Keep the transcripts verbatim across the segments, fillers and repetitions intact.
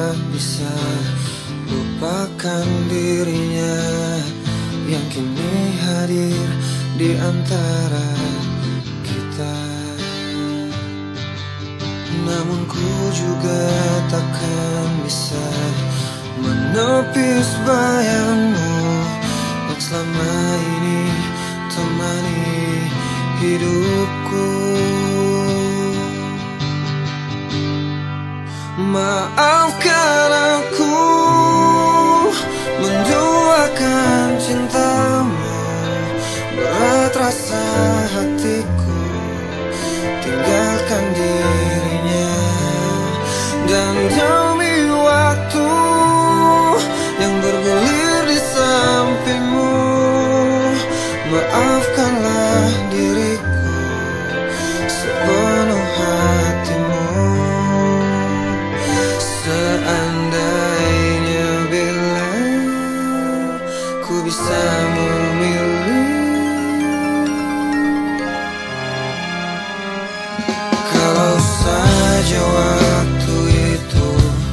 tak bisa lupakan dirinya yang kini hadir di antara kita. Namun ku juga takkan bisa menepis bayangmu yang selama ini temani hidupku. Maafkan aku menduakan cintamu, berat rasa hatiku tinggalkan dirinya, dan demi waktu yang bergulir di sampingmu, maafkanlah diriku sepenuh hatimu. Seandainya bila ku bisa memilih, kalau saja waktu itu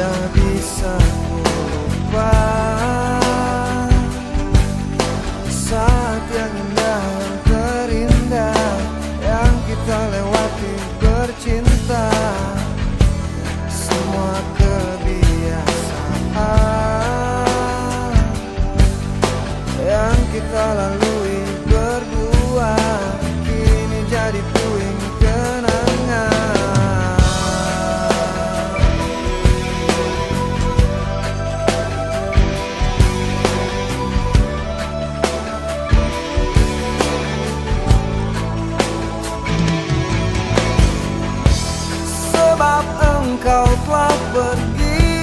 tiada bisa ku lupa saat yang indah dan terindah yang kita lewati bercinta. Semua kebiasaan yang kita lalui berdua kini jadi puing kenangan. Sebab engkau telah pergi,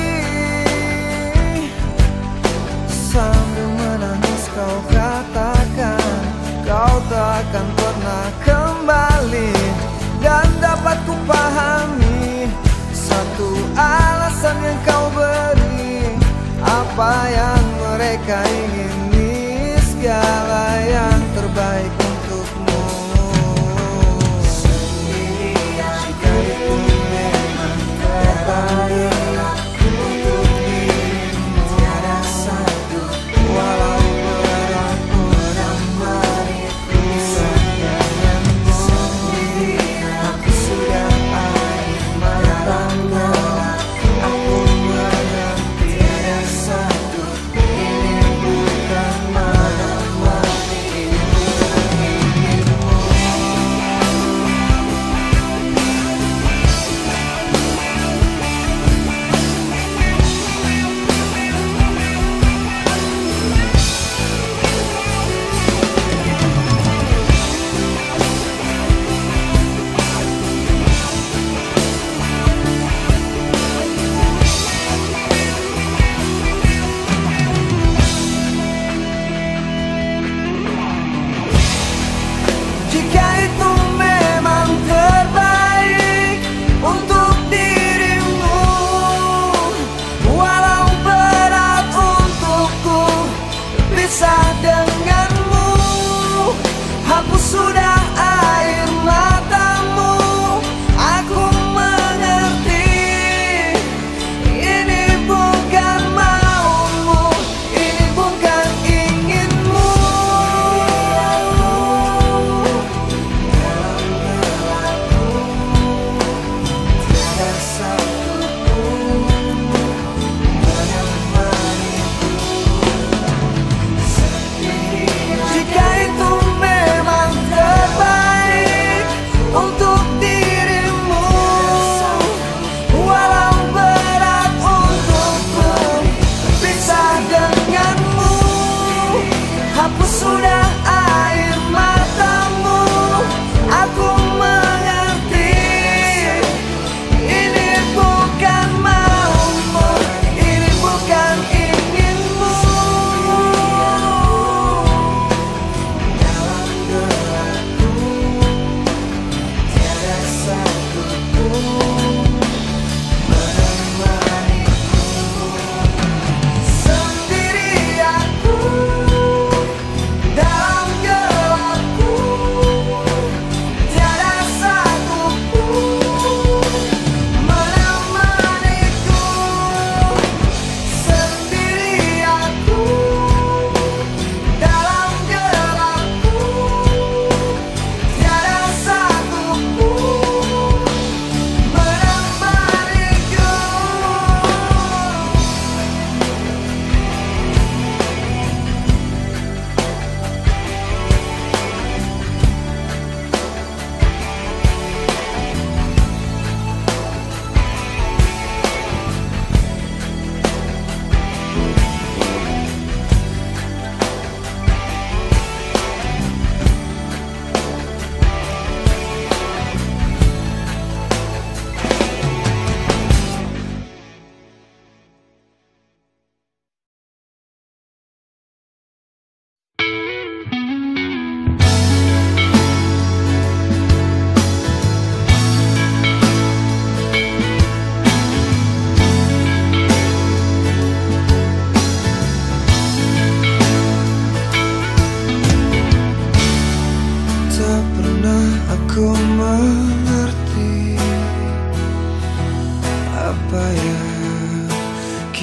sambil menangis kau katakan kau tak akan pernah kembali. Dan dapat ku pahami satu alasan yang kau beri, apa yang mereka ingini, segala yang terbaik untukmu. Jika itu memang terbaik untuk dirimu, tiada satu walau berat pun beriku denganmu. Aku sudah air mata gelap, aku mengerti tiada satu ini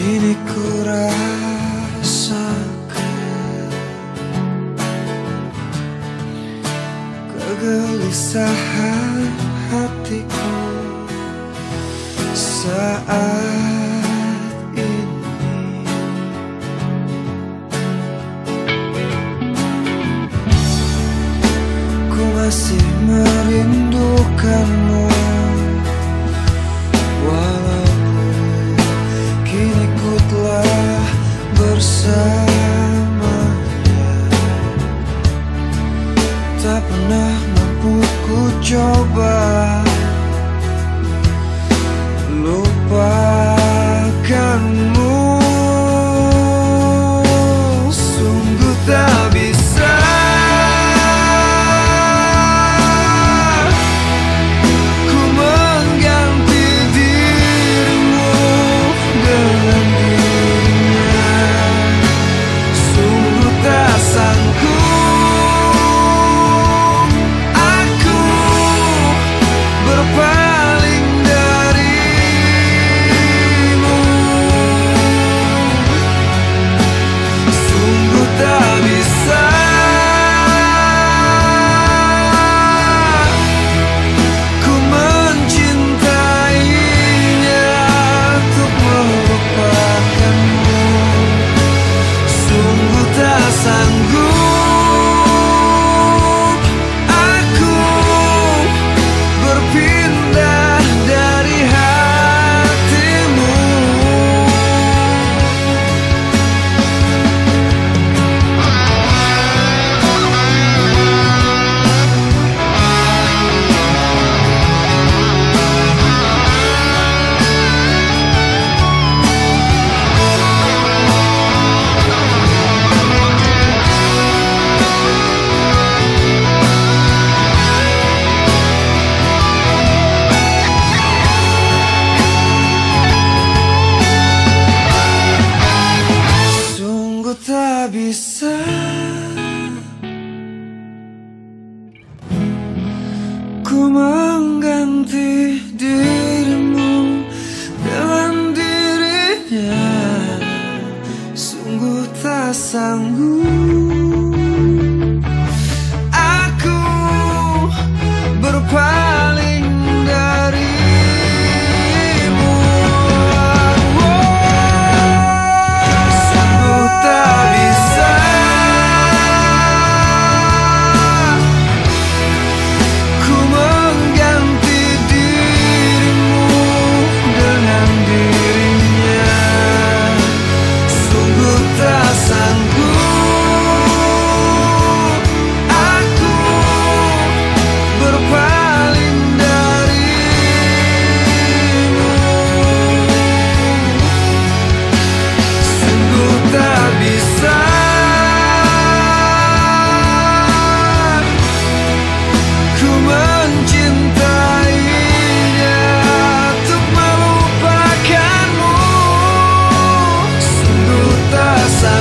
kini ku rasakan kegelisahan hatiku saat ini. Ku masih merindukanmu, walaupun kini ku telah bersamanya. Tak pernah mampu ku coba lupakanmu. Sungguh tak bisa ku mengganti dirimu dengan dirinya. Sungguh tak sanggup aku berpaling darimu. Sungguh tak bisa ku mencintainya untuk melupakanmu. Sungguh tak sanggup aku berpindah dari hatimu. Sungguh tak bisa ku mengganti dirimu dengan dirinya. Sungguh tak sanggup aku berpaling darimu. Sungguh tak bisa ku mengganti dirimu dengan dirinya. Sungguh tak sanggup aku berpaling darimu. Sungguh tak bisa ku mencintainya untuk melupakanmu. Sungguh tak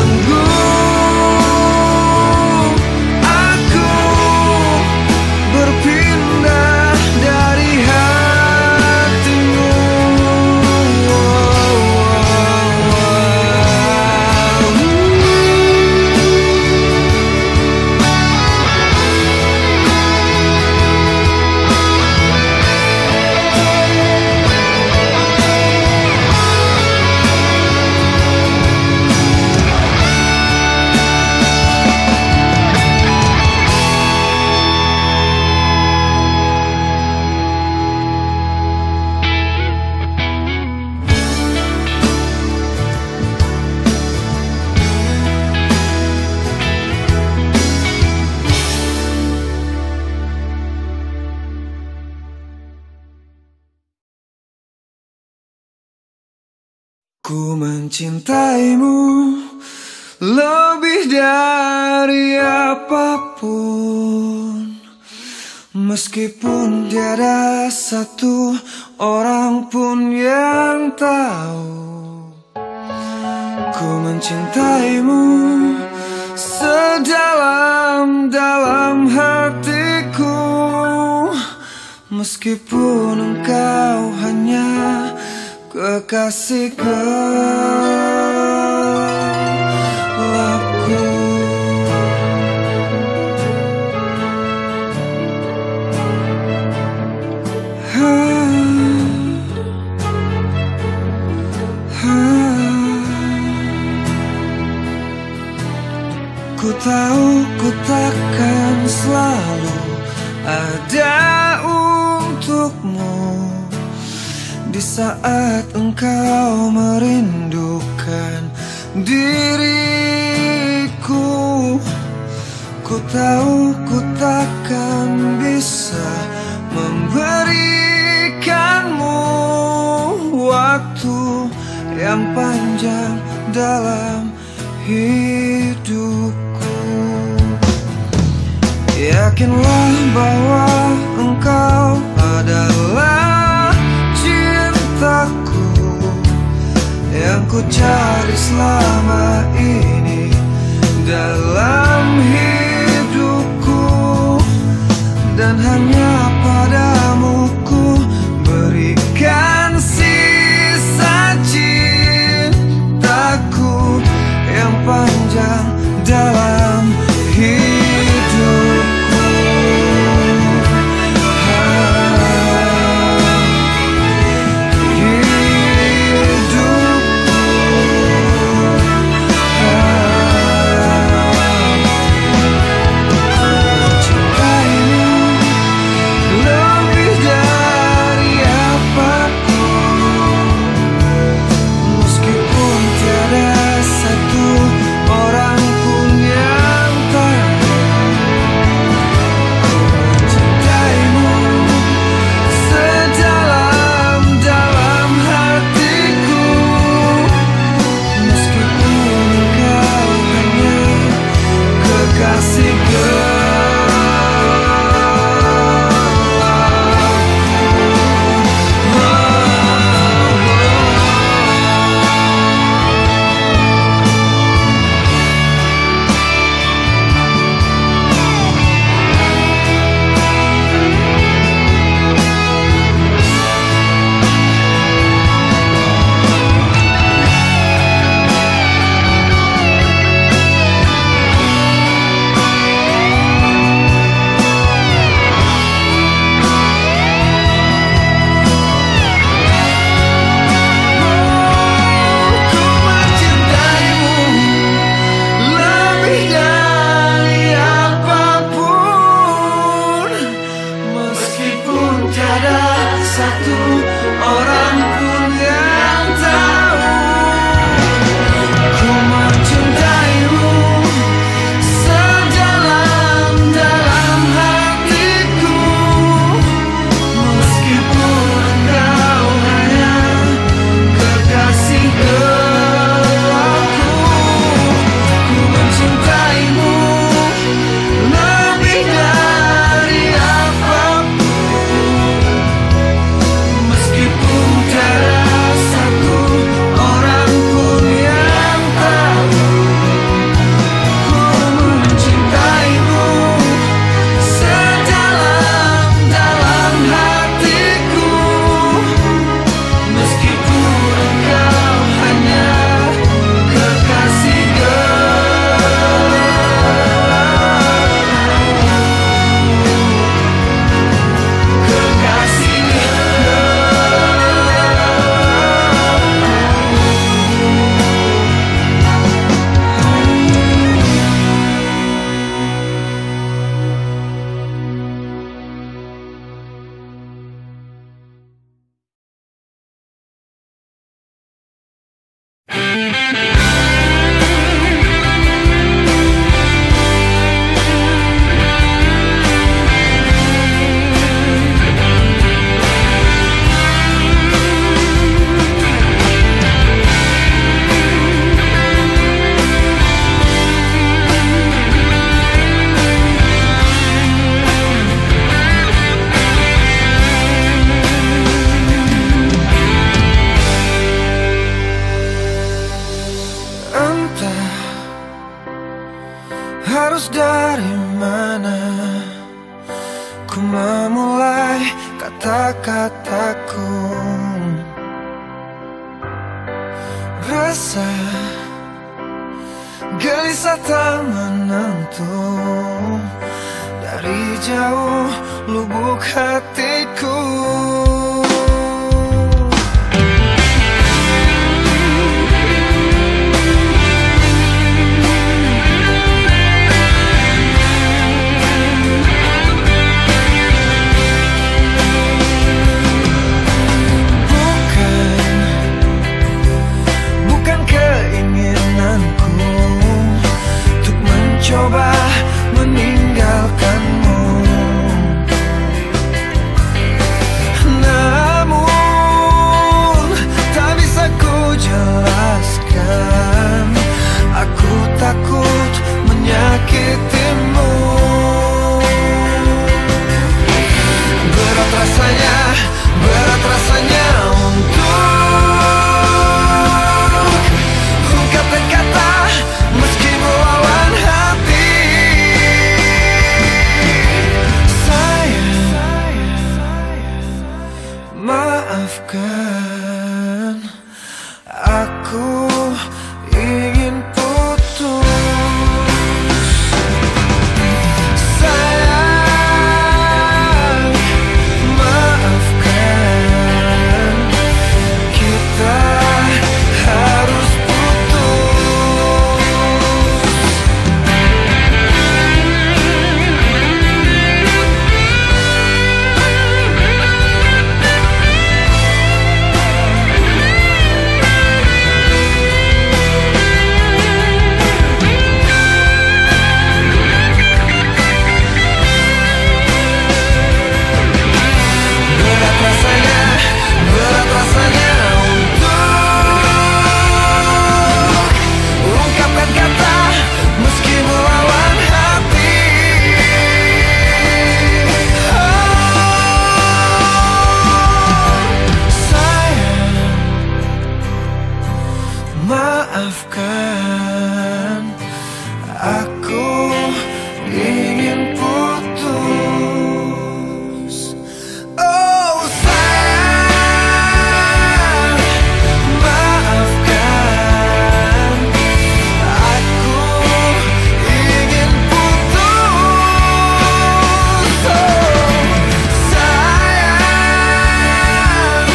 sanggup aku berpindah dari hatimu. Ku mencintaimu lebih dari apapun, meskipun tiada satu orang pun yang tahu. Ku mencintaimu sedalam-dalam hatiku, meskipun engkau hanya kekasih gelapku. Ku tahu ku takkan selalu ada untukmu di saat engkau merindukan diriku. Ku tahu ku takkan bisa memberikanmu waktu yang panjang dalam hidupku. Yakinlah bahwa engkau adalah cintaku yang ku cari selama ini dalam hidupku, dan hanya padamu ku berikan sisa cintaku yang panjang dalam hidupku. harus dari mana ku memulai kata-kataku. Rasa gelisah tak menentu, dari jauh lubuk hatiku. Coba meninggalkanmu, namun tak bisa ku jelaskan. Aku takut menyakitimu. Berat rasanya, berat rasanya untuk ungkapkan kata meski melawan hati. Maafkan, aku ingin putus. Sayang, maafkan, kita harus putus. Berat rasanya untuk ungkapkan kata meski melawan hati. Oh, sayang, maafkan, aku ingin putus. Oh sayang, maafkan, aku ingin putus. Oh sayang,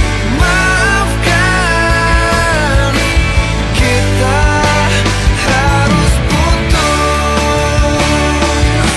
maafkan, kita harus putus.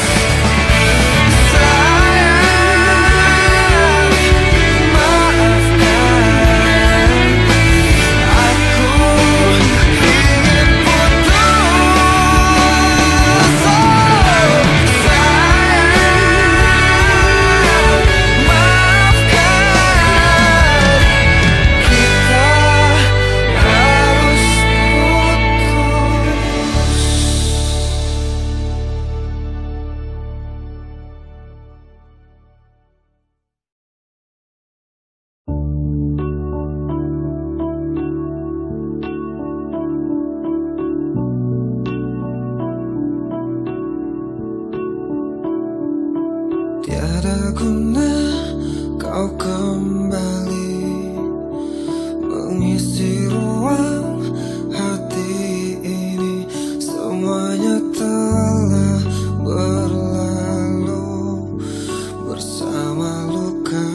Tiada guna kau kembali mengisi ruang hati ini. Semuanya telah berlalu bersama luka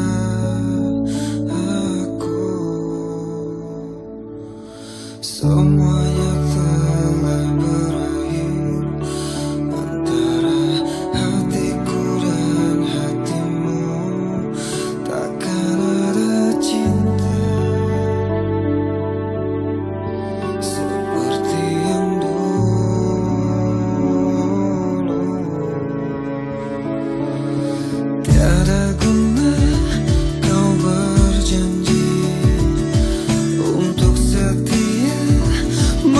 aku. Semuanya telah berakhir antara hatiku dan hatimu. Takkan ada cinta seperti yang dulu. Tiada guna kau berjanji untuk setia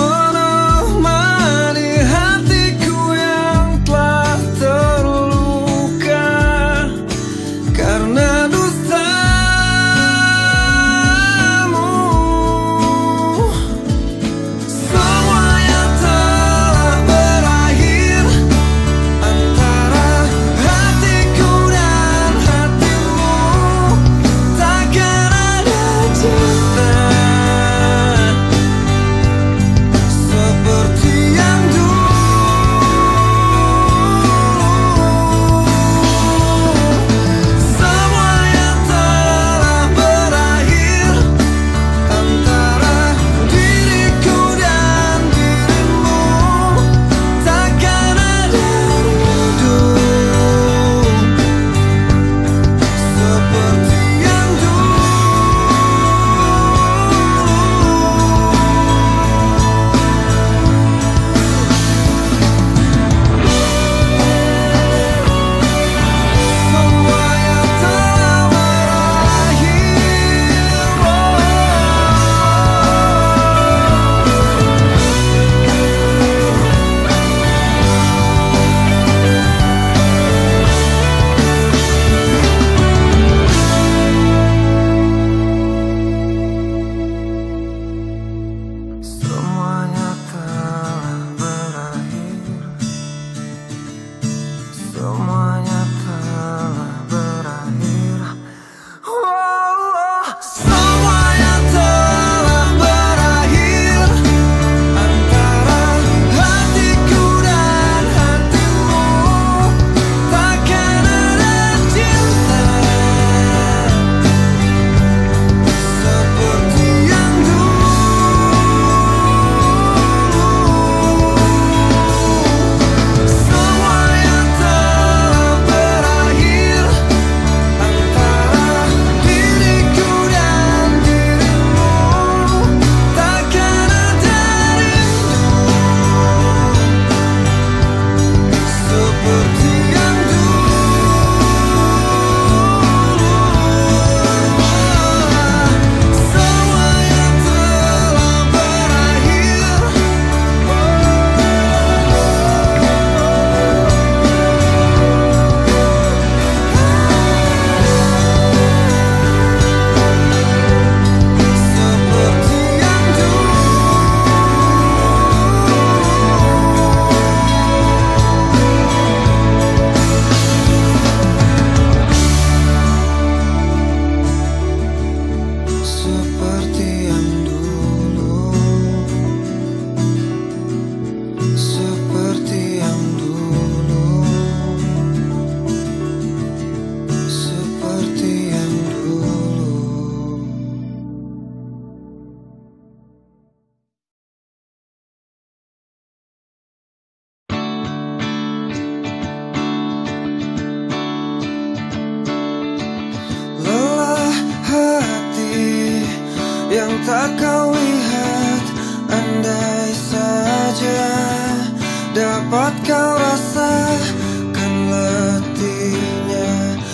yang tak kau lihat. Andai saja dapat kau rasakan letihnya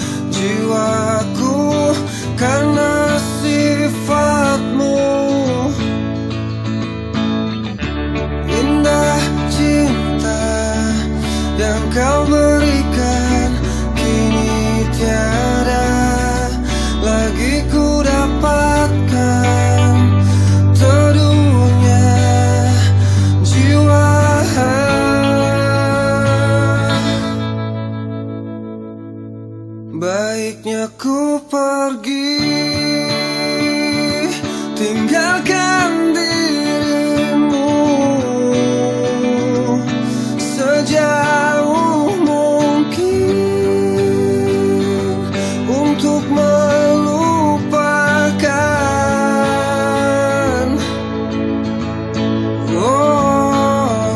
jiwaku karena sifatmu. Indah cinta yang kau berikan kini tiada lagi ku dapatkan. Teduhnya jiwa, baiknya ku pergi tinggalkan dirimu sejauh mungkin untuk melupakan. Oh,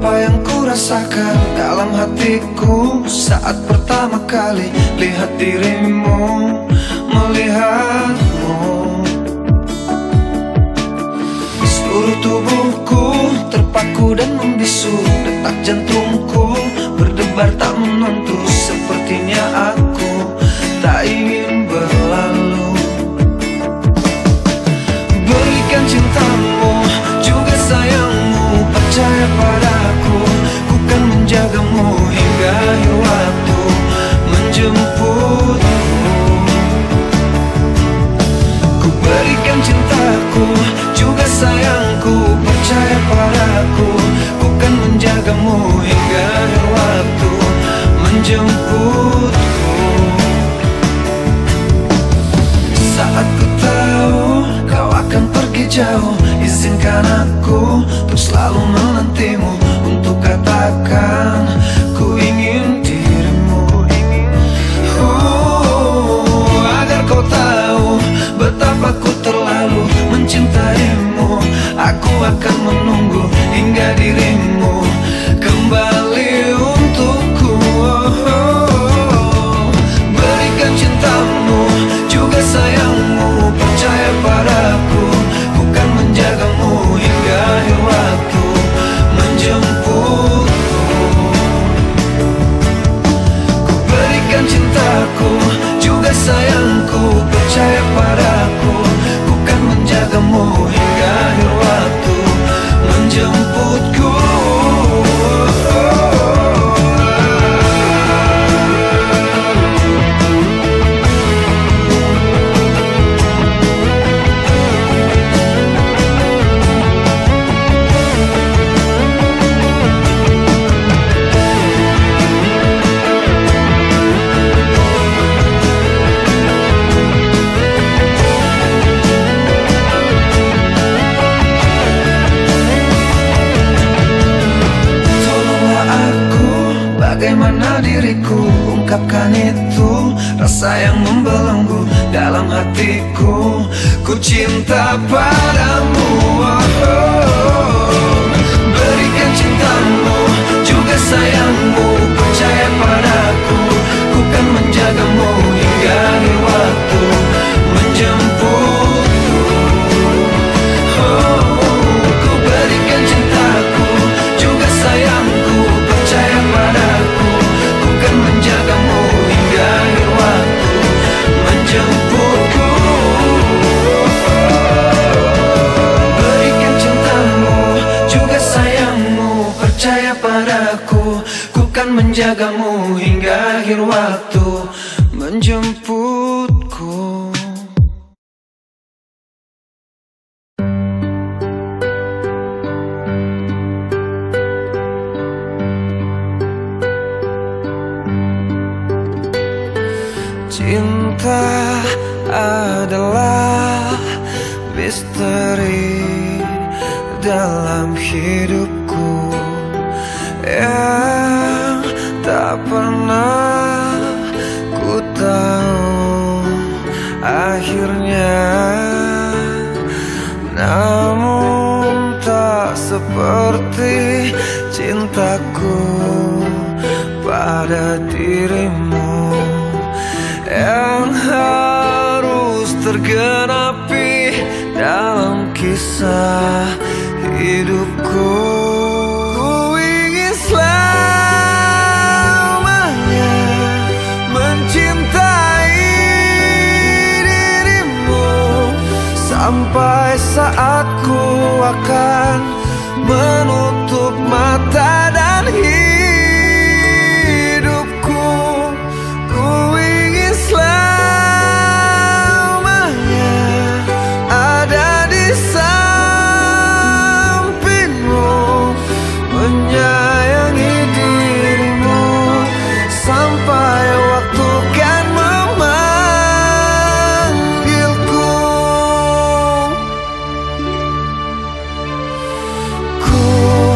apa yang ku rasakan dalam hatiku saat pertama kali lihat dirimu, melihatmu. Seluruh tubuhku terpaku dan membisu, detak jantungku berdebar tak menentu. Sepertinya aku tak ingin berlalu. Berikan cintamu, juga sayangmu, percaya padaku. Ku kan menjagamu hingga akhir waktu menjemputku. Ku berikan cintaku, juga sayangku, percaya padaku. Ku kan menjagamu hingga akhir waktu menjemputku. Saat ku tahu kau akan pergi jauh, izinkan aku untuk selalu menantimu, untuk katakan ku ingin dirimu. uh, Agar kau tahu betapa ku terlalu mencintaimu. Aku akan menunggu hingga dirimu kembali untukku. Berikan cintamu, juga sayangmu, percaya padaku. Ku kan menjagamu hingga akhir waktu menjemputku. Ku berikan cintaku, juga sayangku, percaya padaku. Ku kan menjagamu hingga akhir waktu menjemputku. Bagaimana diriku ungkapkan itu, rasa yang membelenggu dalam hatiku. Ku cinta padamu. oh. Berikan cintamu, juga sayangmu, percaya padaku. Ku kan menjagamu hingga akhir waktu menjemputku. oh. Ku berikan cintaku, juga sayangku, percaya padaku. Ku kan menjagamu hingga akhir waktu menjemputku. Berikan cintamu, juga sayangmu, percaya padaku. Ku kan menjagamu hingga akhir waktu menjemputku. Cinta adalah misteri dalam hidupku yang tak pernah ku tahu akhirnya. Namun tak seperti cintaku pada dirimu yang harus tergenapi dalam kisah hidupku. Ku ingin selamanya mencintai dirimu sampai saat ku akan menutup mata dan hidupku. Selamanya ada di sampingmu, menyayangi dirimu sampai waktu kan memanggilku. Ku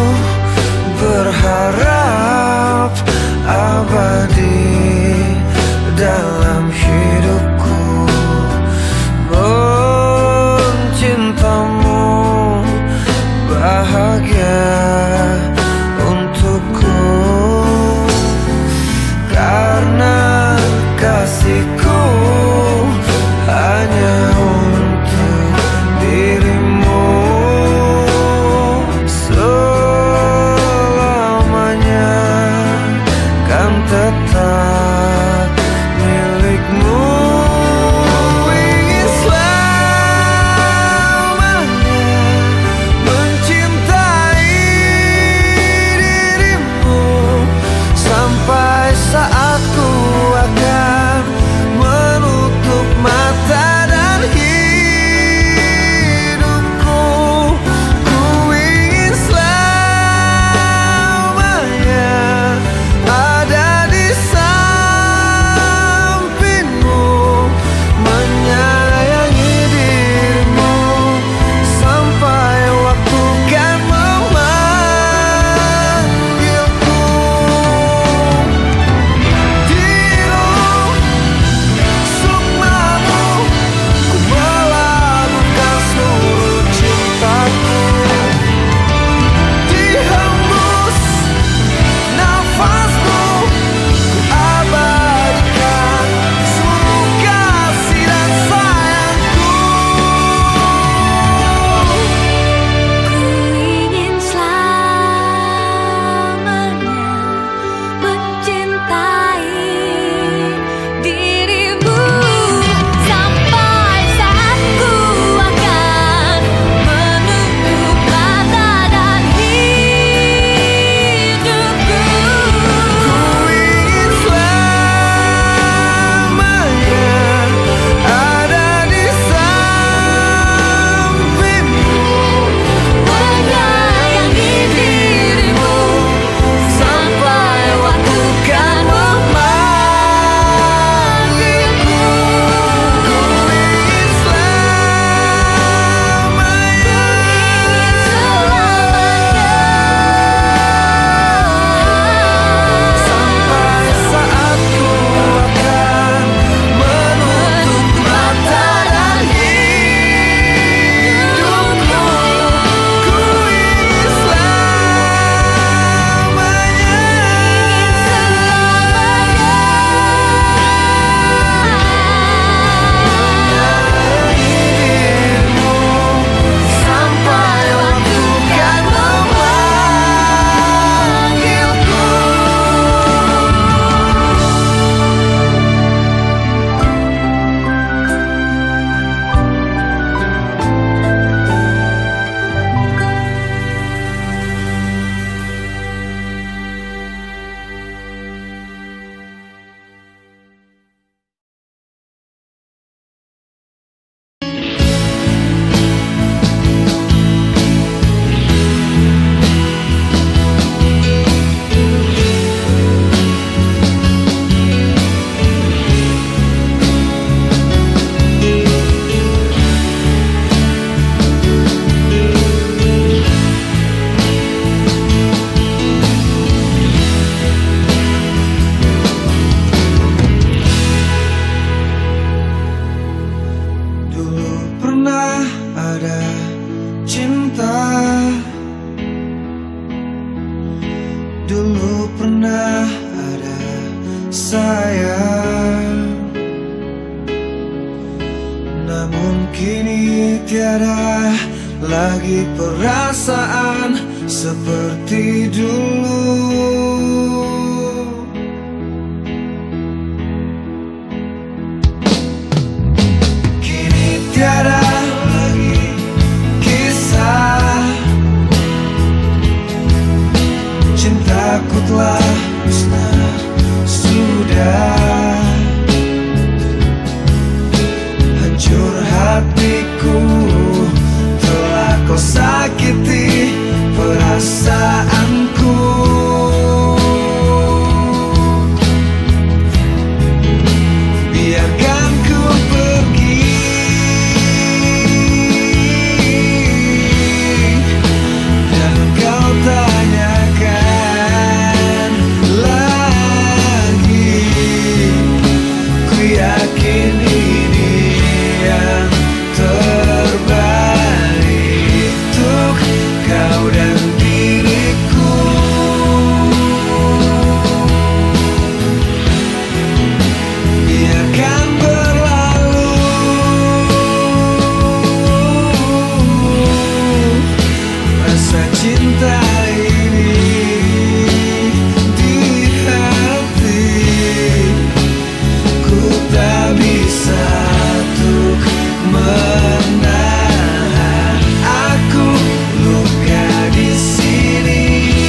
Dulu pernah ada sayang, namun kini tiada lagi perasaan seperti dulu. Kini tiada lagi kisah, cintaku telah musnah sudah. Hancur hatiku, telah kau sakiti perasaanku. Biarkan ku pergi, dan kau tanyakan lagi. Ku yakin ini yang terbaik untuk kau dan diriku. Biarkan berlalu rasa cinta ini di hati. Ku tak bisa untuk menahan, aku luka di sini.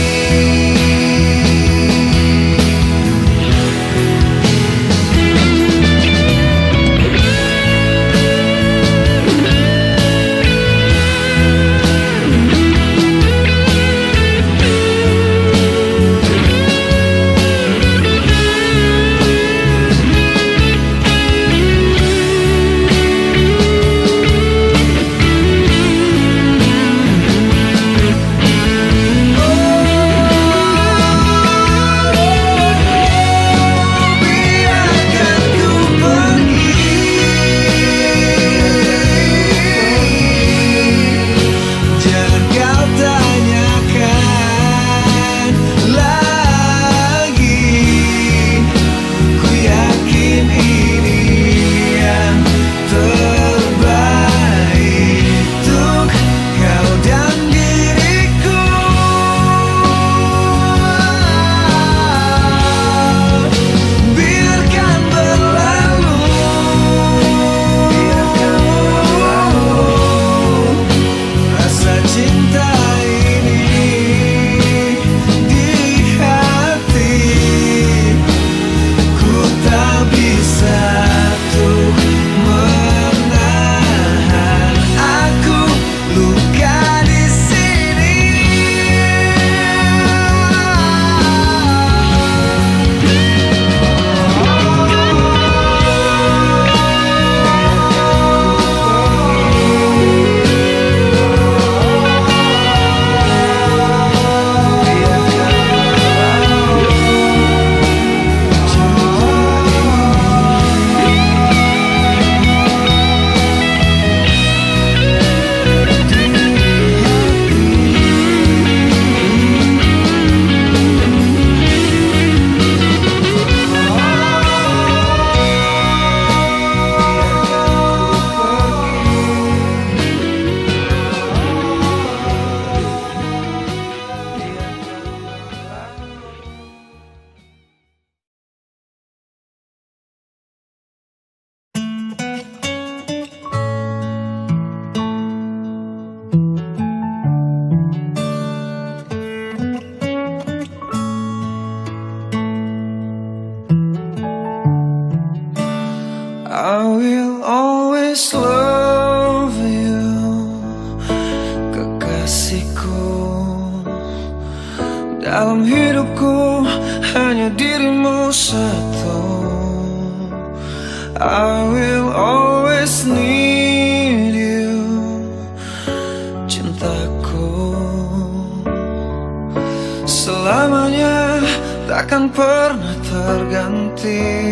I will always love you, kekasihku. Dalam hidupku hanya dirimu satu. I will always need you, cintaku. Selamanya takkan pernah terganti.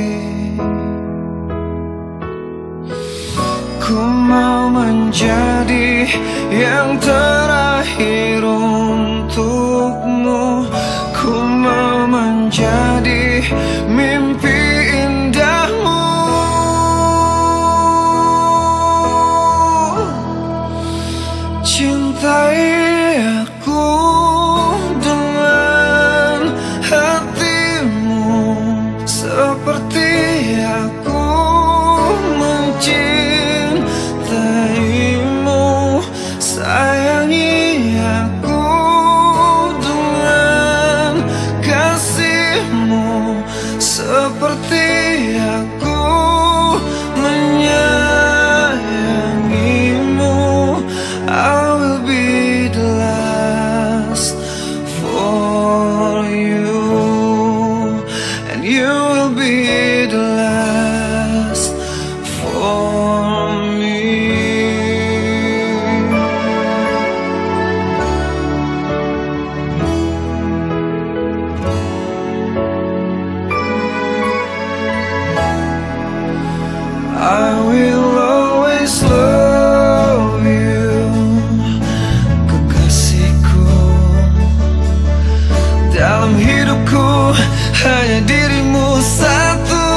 Ku mau menjadi yang terakhir untukmu. Ku menjadi mimpi indahmu. Cintai aku dengan hatimu seperti aku mencintaimu. Sayangi aku dengan kasihmu seperti aku menyayangimu. I will be the last for you, and you will be the last for me. I will always love you, kekasihku. Dalam hidupku hanya dirimu satu.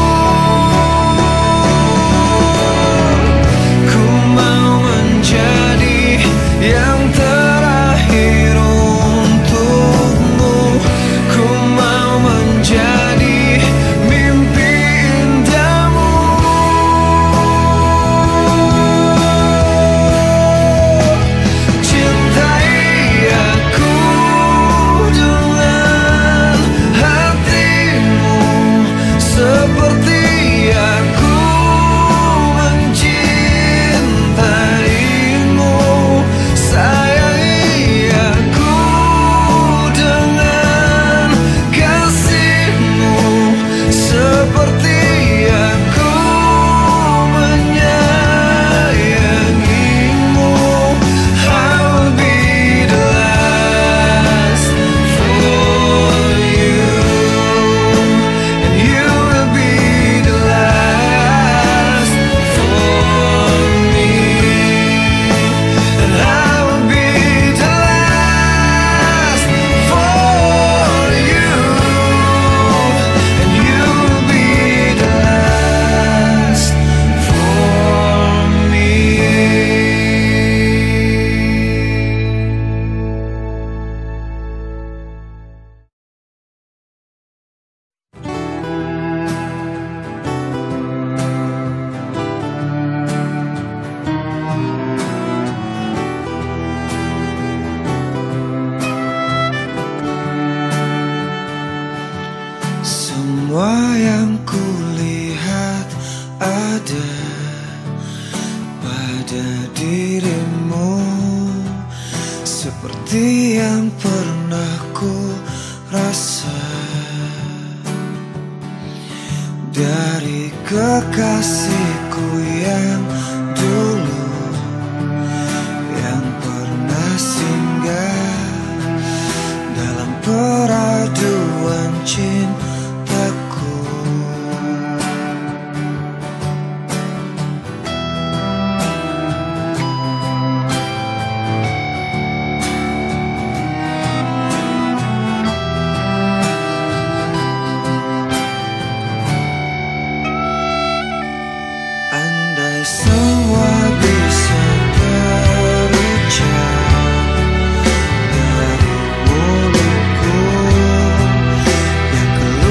Ku mau menjadi yang terakhir untukmu. Ku mau menjadi mimpi indahmu. Cintai aku dengan hatimu seperti aku mencintaimu. Sayangi aku dengan kasihmu seperti aku menyayangimu. I will be the last for you, and you will be the last for me. And I will be the last for you, and you will be the last for me. Semua yang kulihat ada pada dirimu, seperti yang pernah ku rasa dari kekasihku yang dulu, yang pernah singgah dalam peraduan cintaku. Andai semua bisa terucap dari mulutku, yang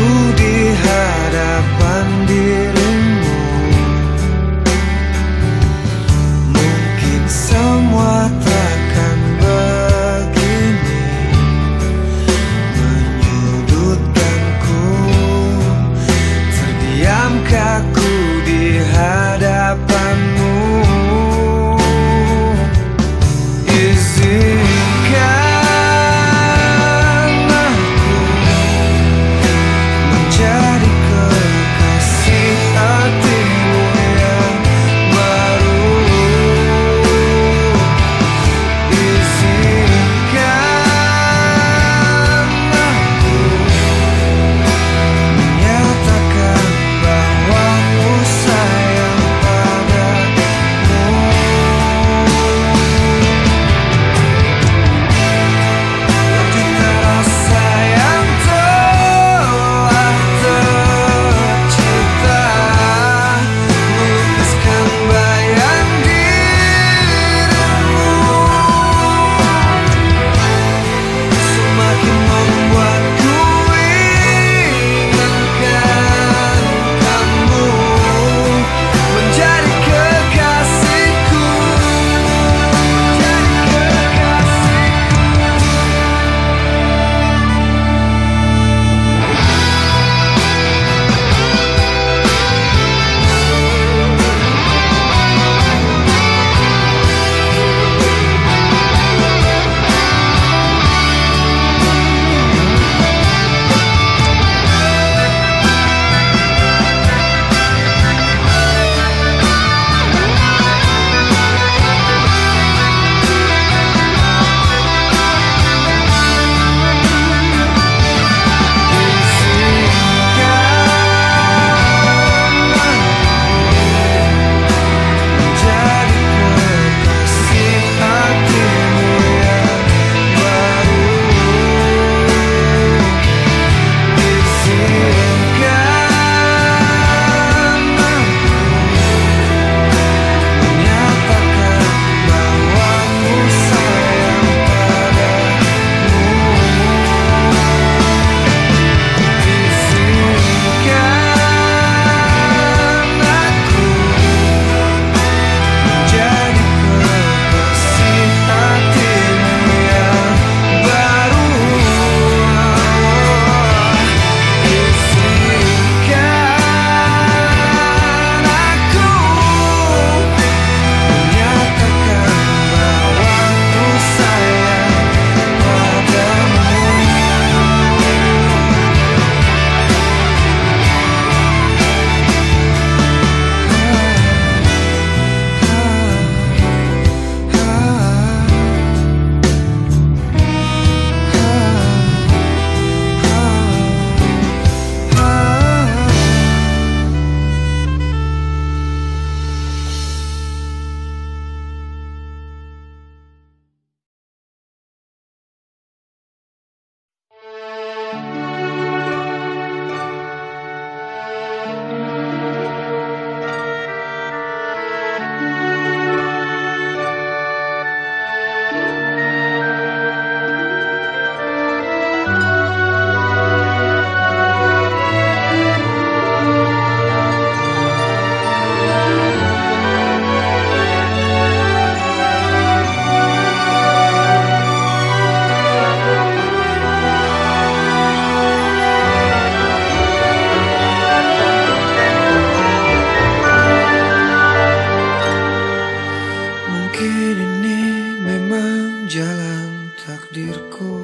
Jalan takdirku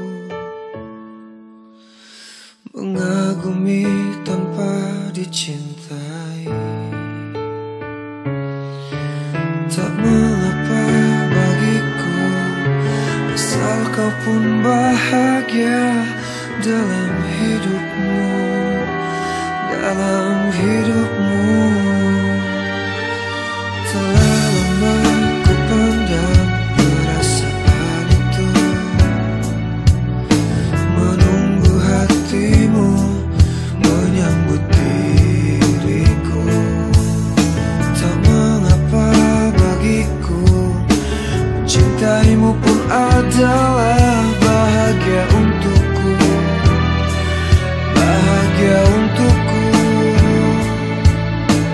mengagumi tanpa dicintai. Tak mengapa bagiku, asal kau pun bahagia dalam hidupmu, dalam hidupmu. Telah lama ku pendam perasaan itu, menunggu hatimu menyambut diriku. Tak mengapa bagiku, mencintaimu pun adalah bahagia untukku, bahagia untukku.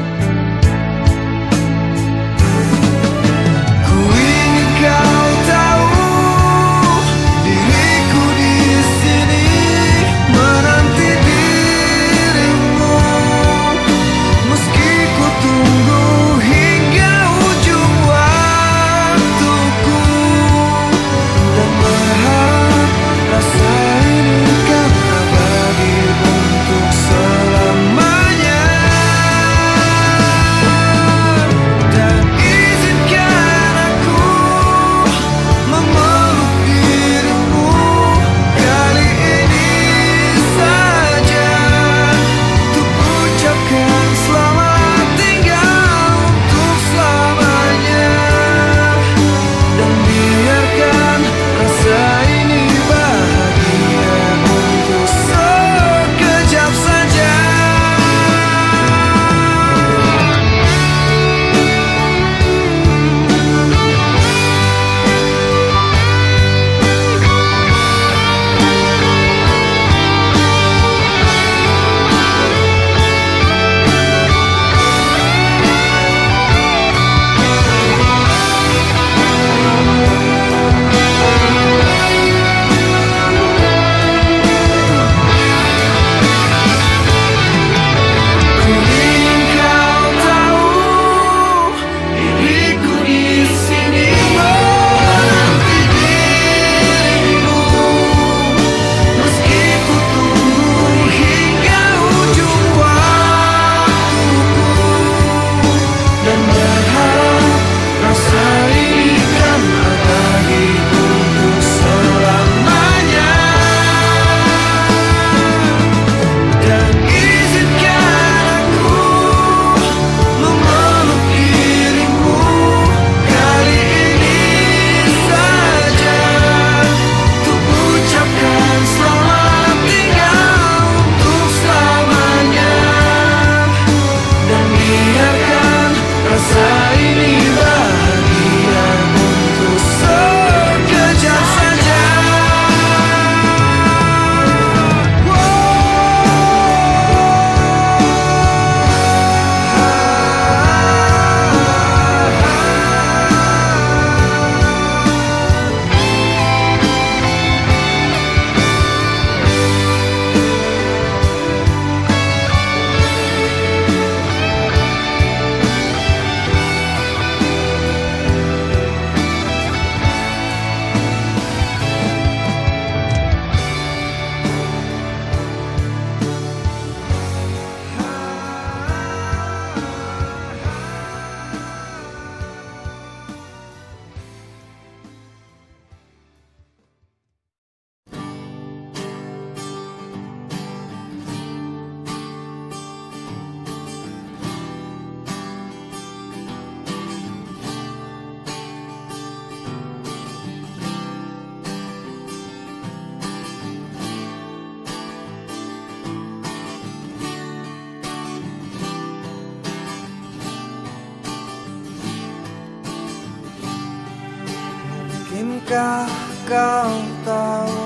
Mungkinkah kau tahu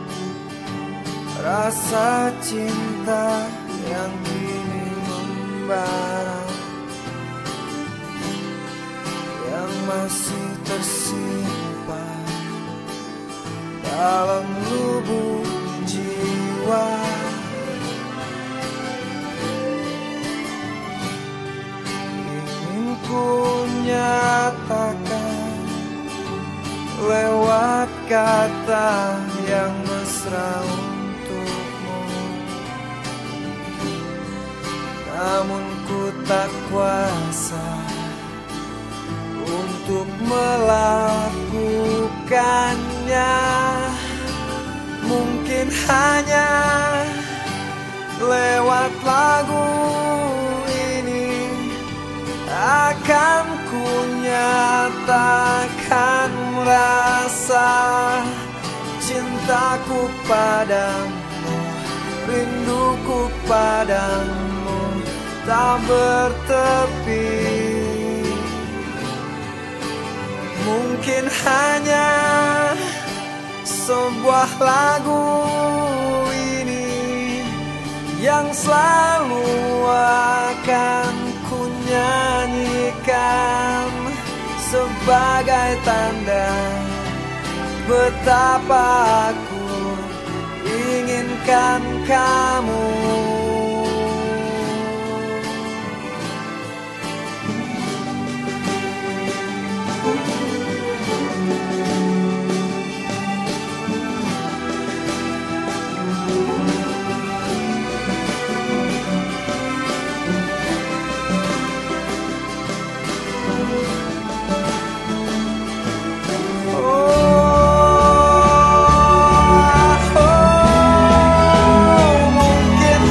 rasa cinta yang kini membara, yang masih tersimpan dalam lubuk jiwa. Ingin ku nyatakan lewat kata yang mesra untukmu, namun ku tak kuasa untuk melakukannya. Mungkin hanya lewat lagu ini akan ku nyatakan rasa cintaku padamu, rinduku padamu tak bertepi. Mungkin hanya sebuah lagu ini yang selalu akan ku nyanyikan sebagai tanda betapa aku inginkan kamu. Mungkin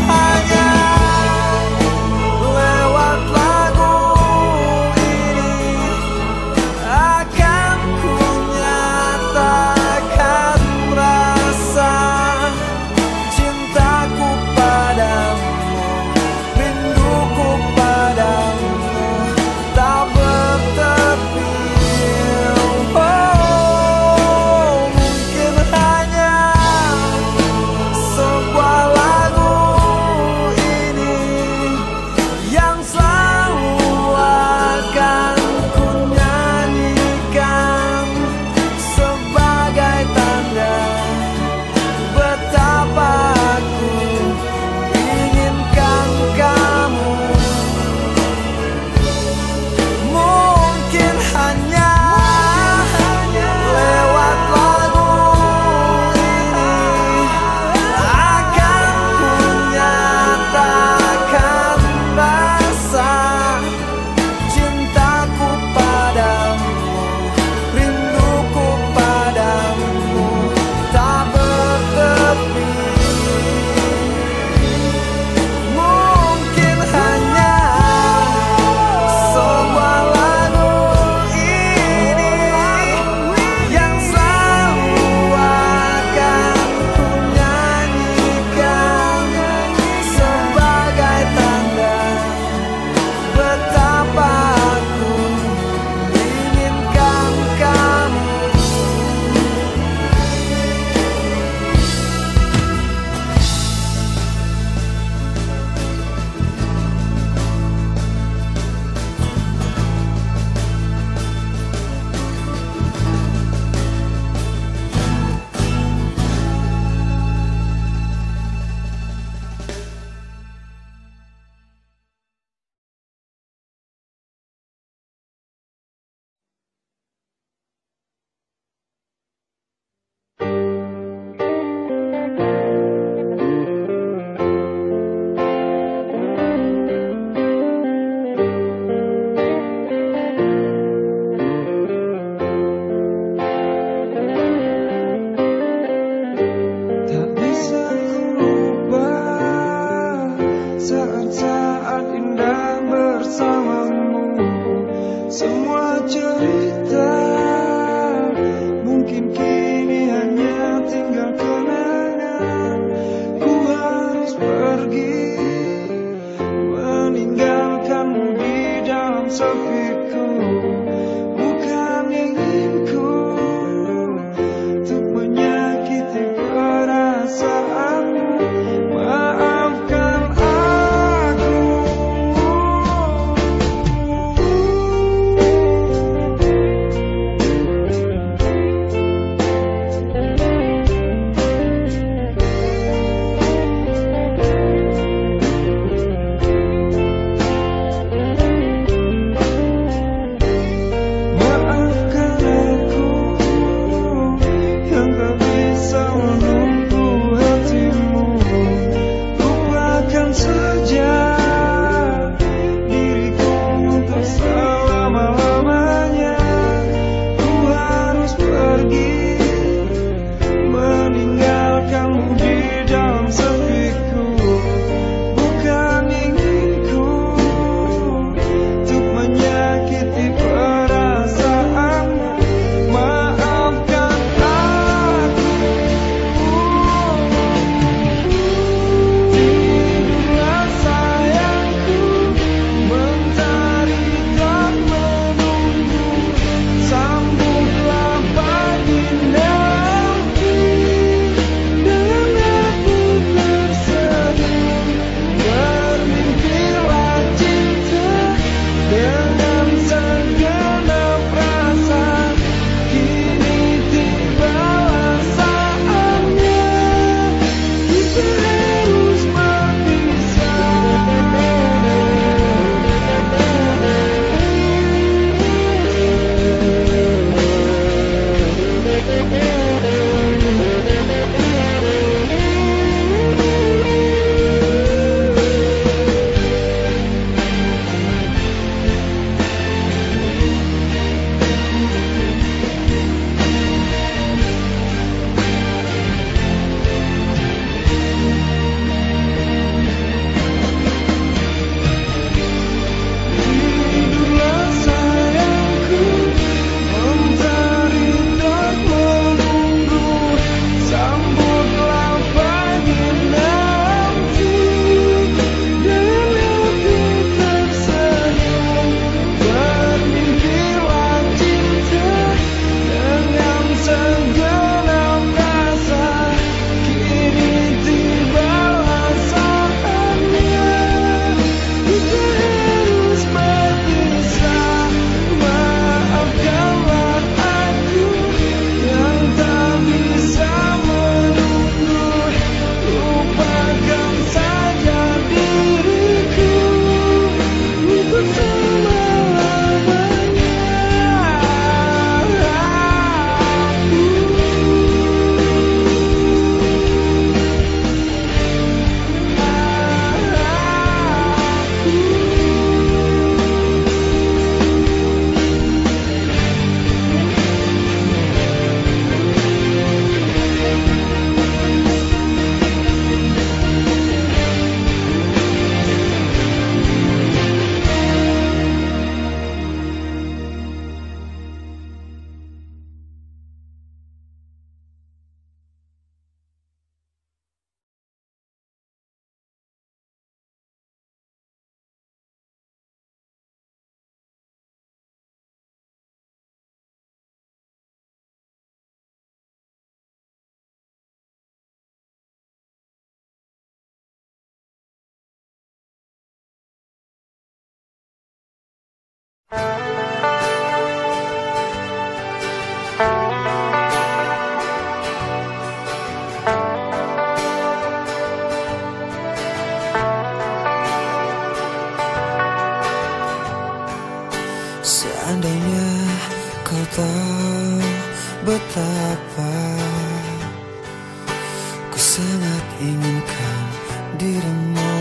inginkan dirimu.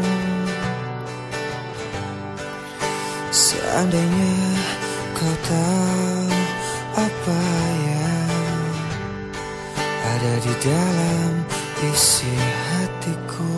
Seandainya kau tahu apa yang ada di dalam isi hatiku.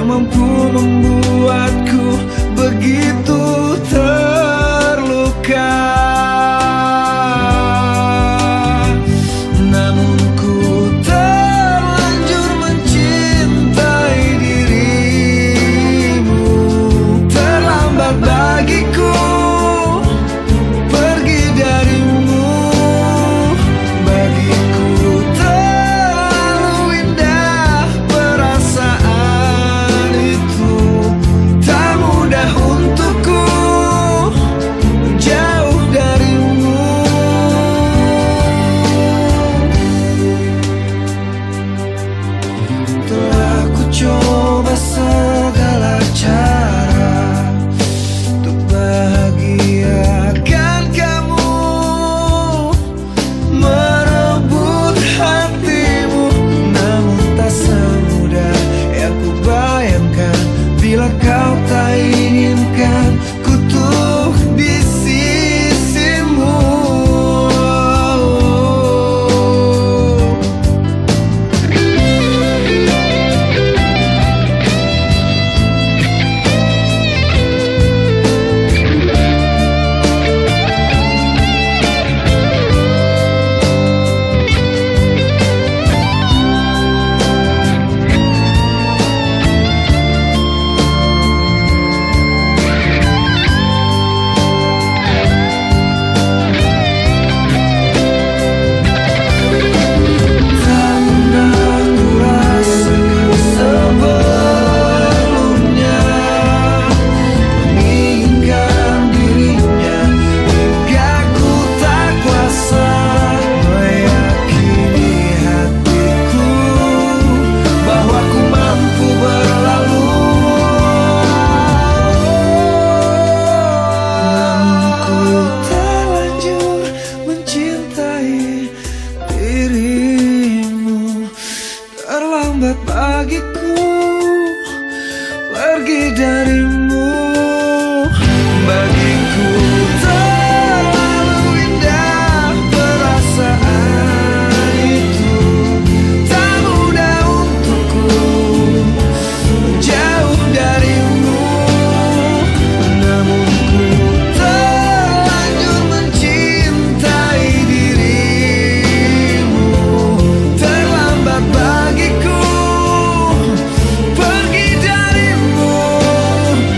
yang mampu membuatku begitu terluka. Namun ku terlanjur mencintai dirimu. Terlambat bagiku pergi darimu. Bagiku terlalu indah perasaan itu. Tak mudah untukku jauh darimu. Telah ku coba segala cara untuk bahagiakan kamu, merebut hatimu. Namun tak semudah yang ku bayangkan. Bila kau tak inginkan ku tuh di sisimu. Terlambat bagiku pergi darimu. Bagiku terlalu indah perasaan itu. Tak mudah untukku jauh darimu. Namun ku terlanjur mencintai dirimu. Terlambat bagiku pergi darimu.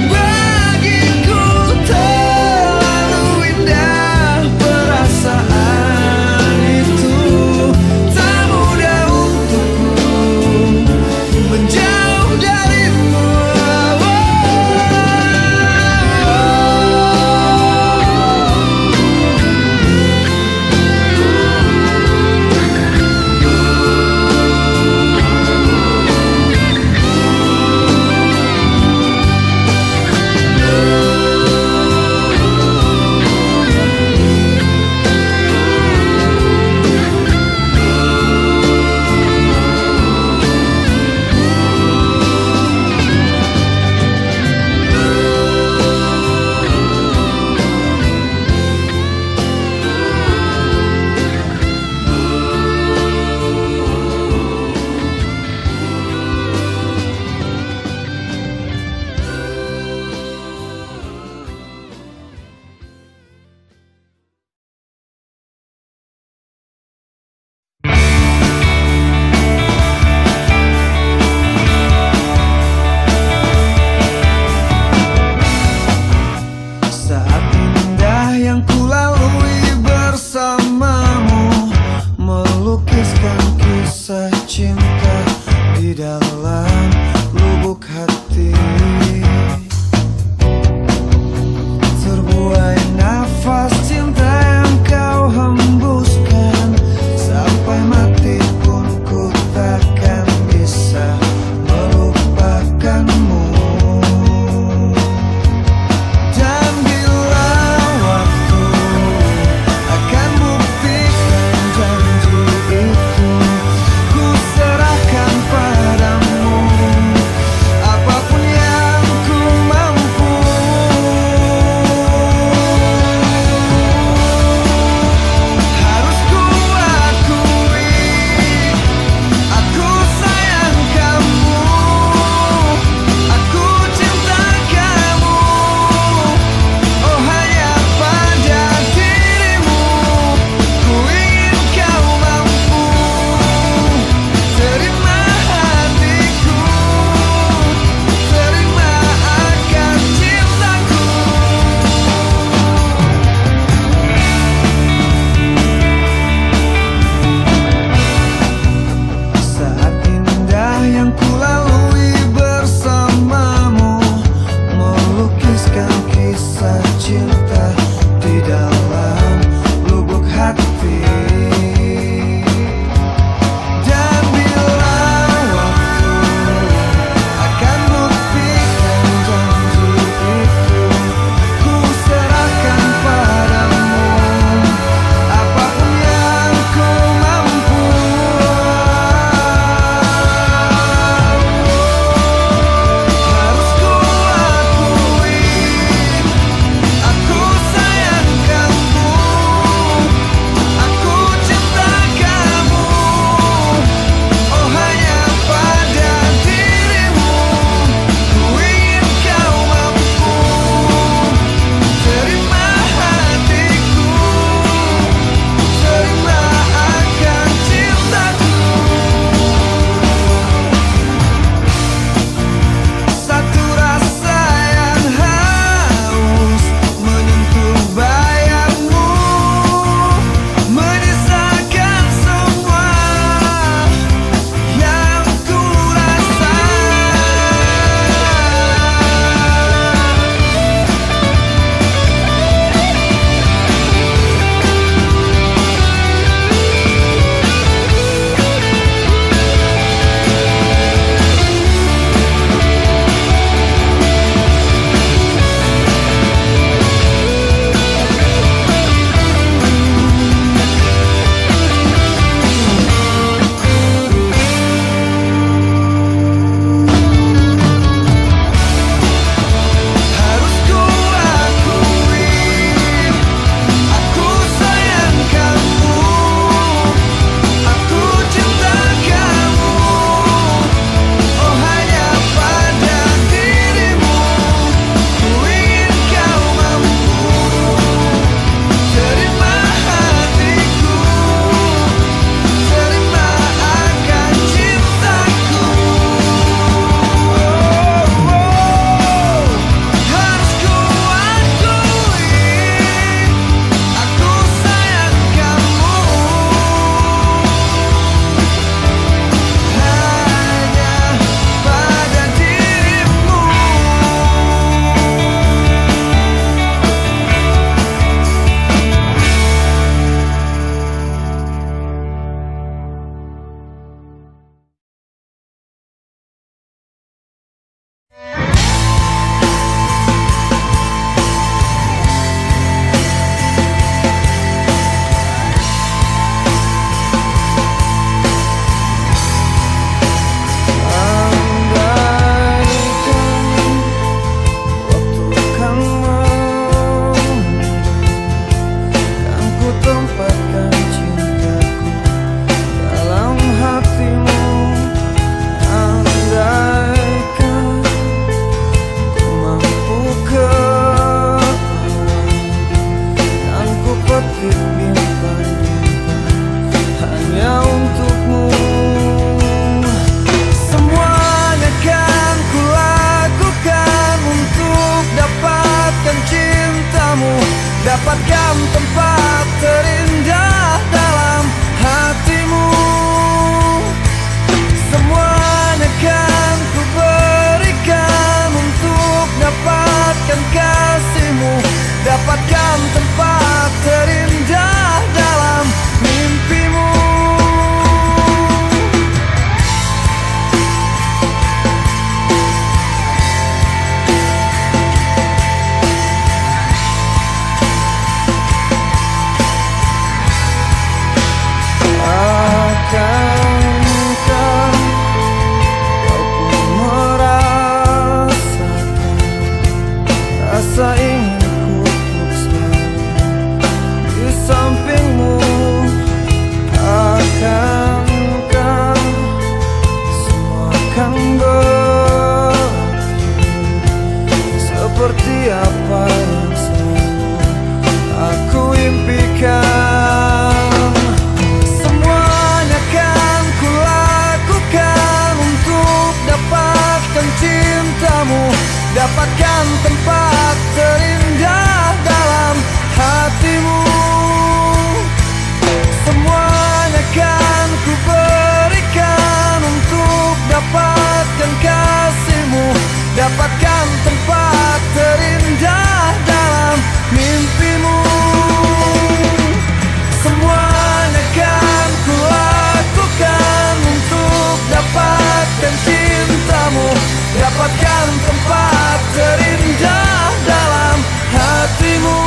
dapatkan tempat terindah dalam hatimu.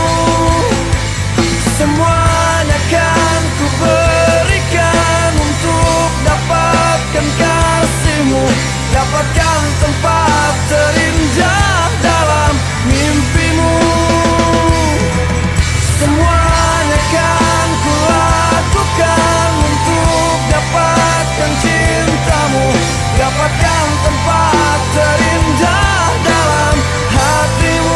Semuanya kan ku berikan untuk dapatkan kasihmu, dapatkan tempat terindah dalam mimpimu. Semuanya kan ku lakukan untuk dapatkan cintamu, dapatkan tempat terindah dalam hatimu.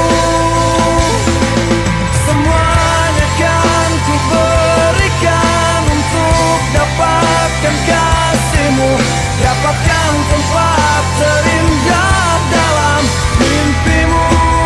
Semuanya kan ku berikan untuk dapatkan kasihmu, dapatkan tempat terindah dalam mimpimu.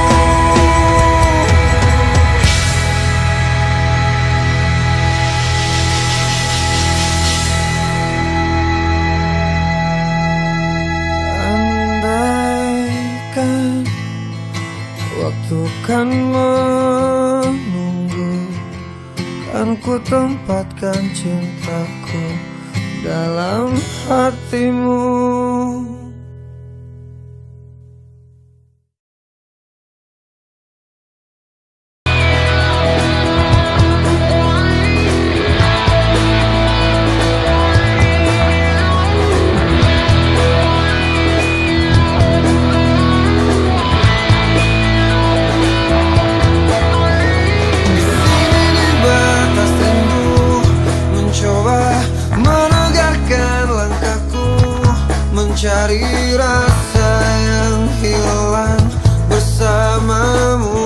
Andaikan waktu kan menunggu, kan ku tempatkan cintaku dalam hatimu. Mencari rasa yang hilang bersamamu,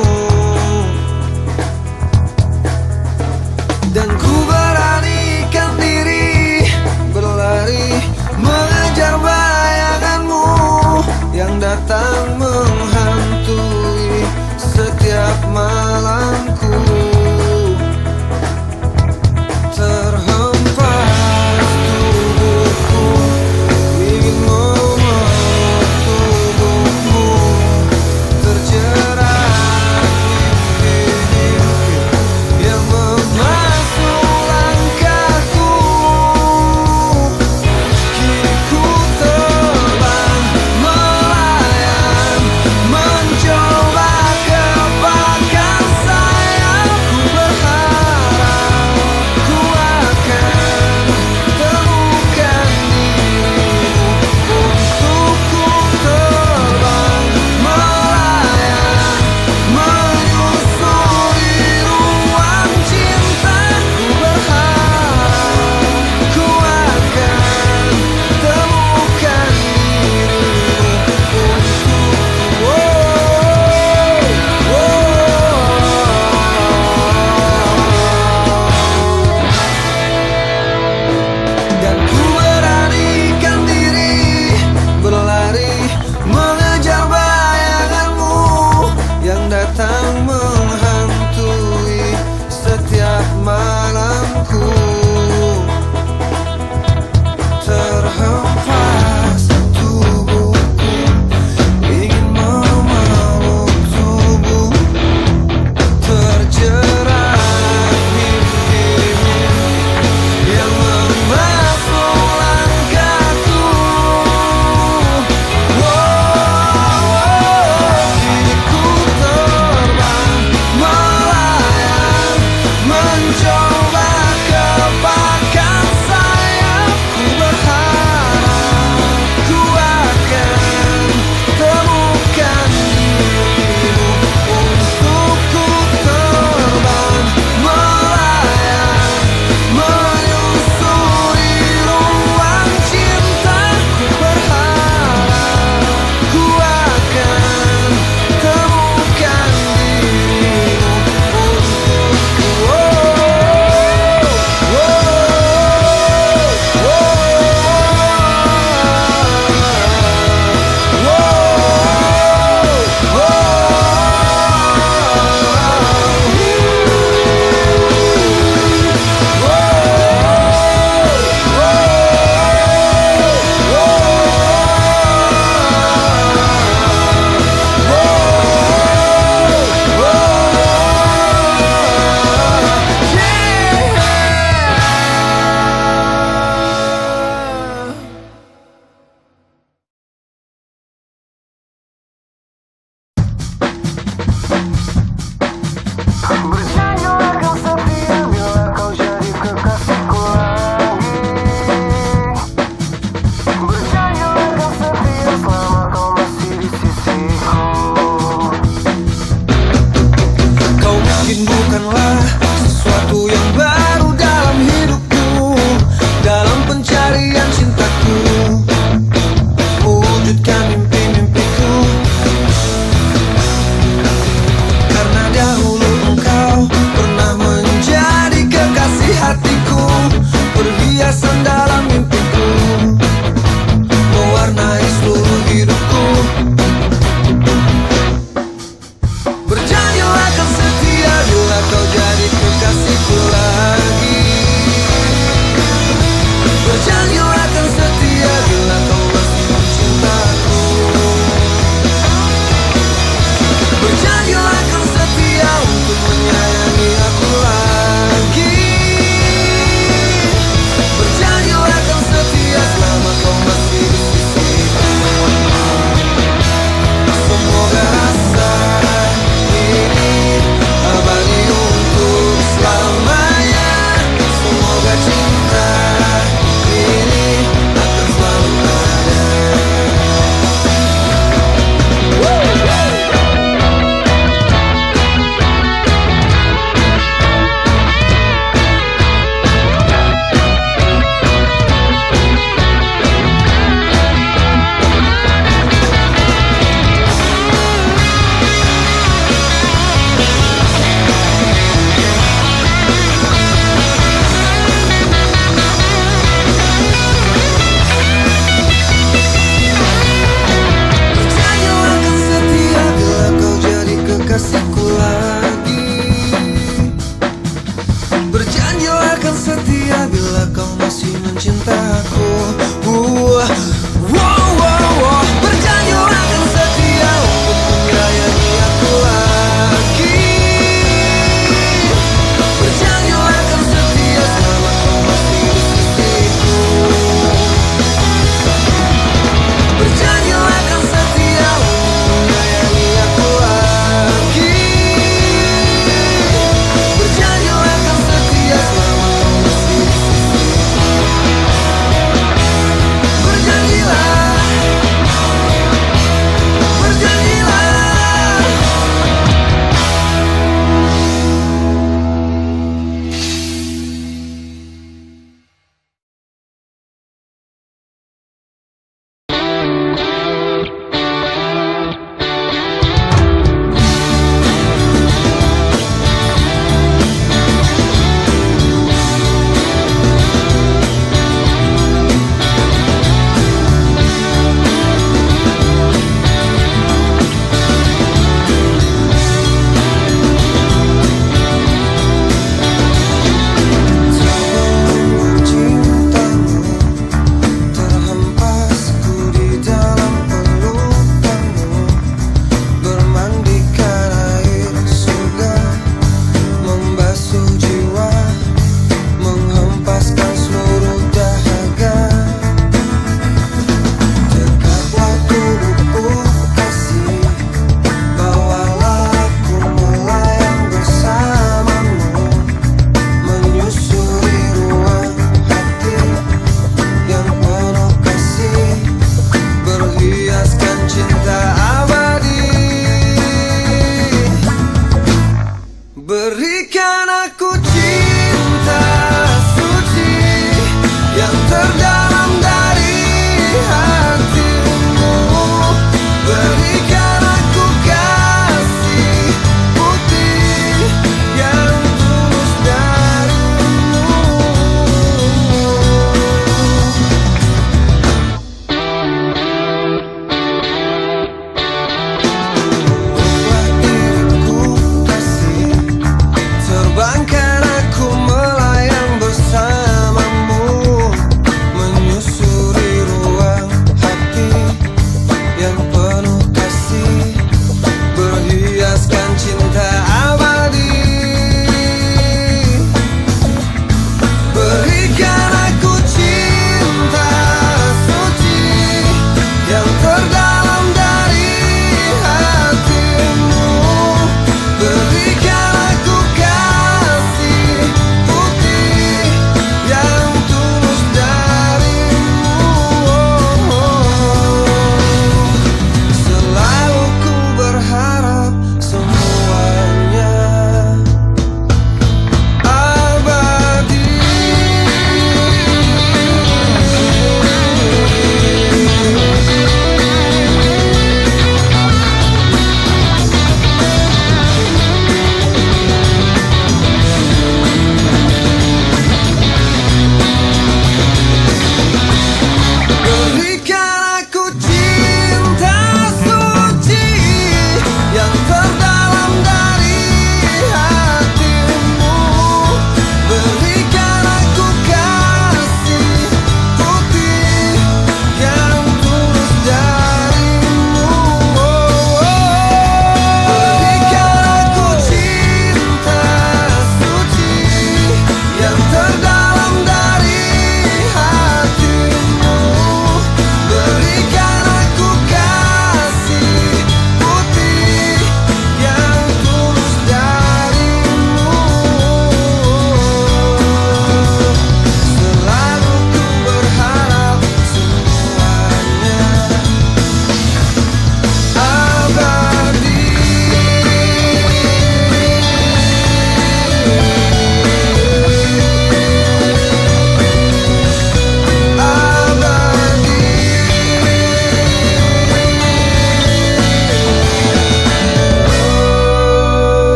dan ku beranikan diri berlari mengejar bayanganmu yang datang menghantui setiap malamku. Terhempas tubuhku ingin memelukmu,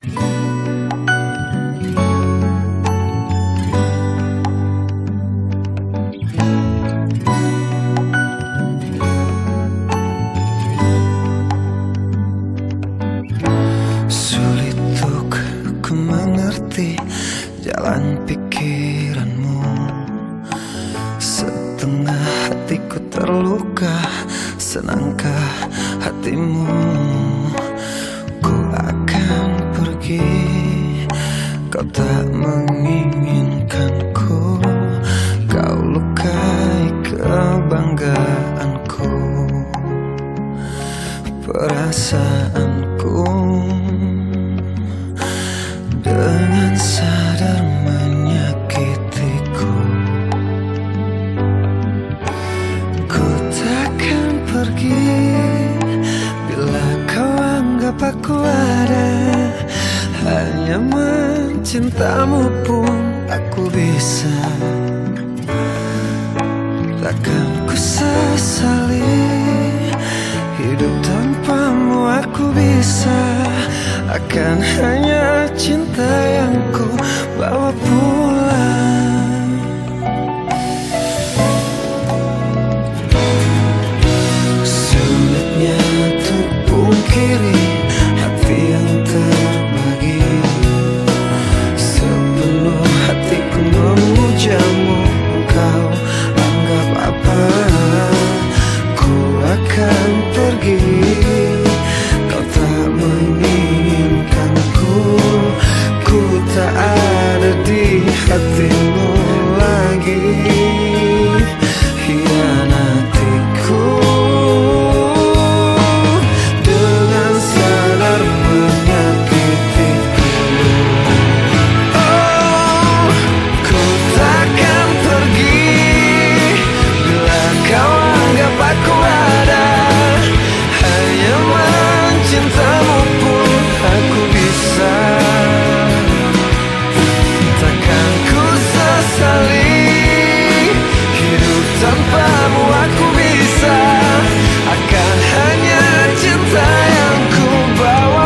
Jalan pikiranmu, setengah hatiku terluka. Senangkah hatimu? Ku akan pergi, kau tak menginginkanku. Kau lukai kebanggaanku, perasaanku. Dengan sadar menyakitiku, ku takkan pergi bila kau anggap aku ada. Hanya mencintamu pun aku bisa. Takkan ku sesali hidup tanpamu aku bisa. Akan hanya cinta yang ku bawa pulang. Sulitnya untuk pungkiri hati yang terbagi. Sepenuh hatiku memujamu, kau anggap apa? Ku akan pergi, kau tak menginginkanku. Ku tak ada di hatimu lagi. Hianatiku dengan sadar menyakitiku. Oh, ku takkan pergi bila kau anggap aku ada. Hanya mencintamu pun aku bisa. Takkan ku sesali hidup tanpamu aku bisa. Akan hanya cinta yang ku bawa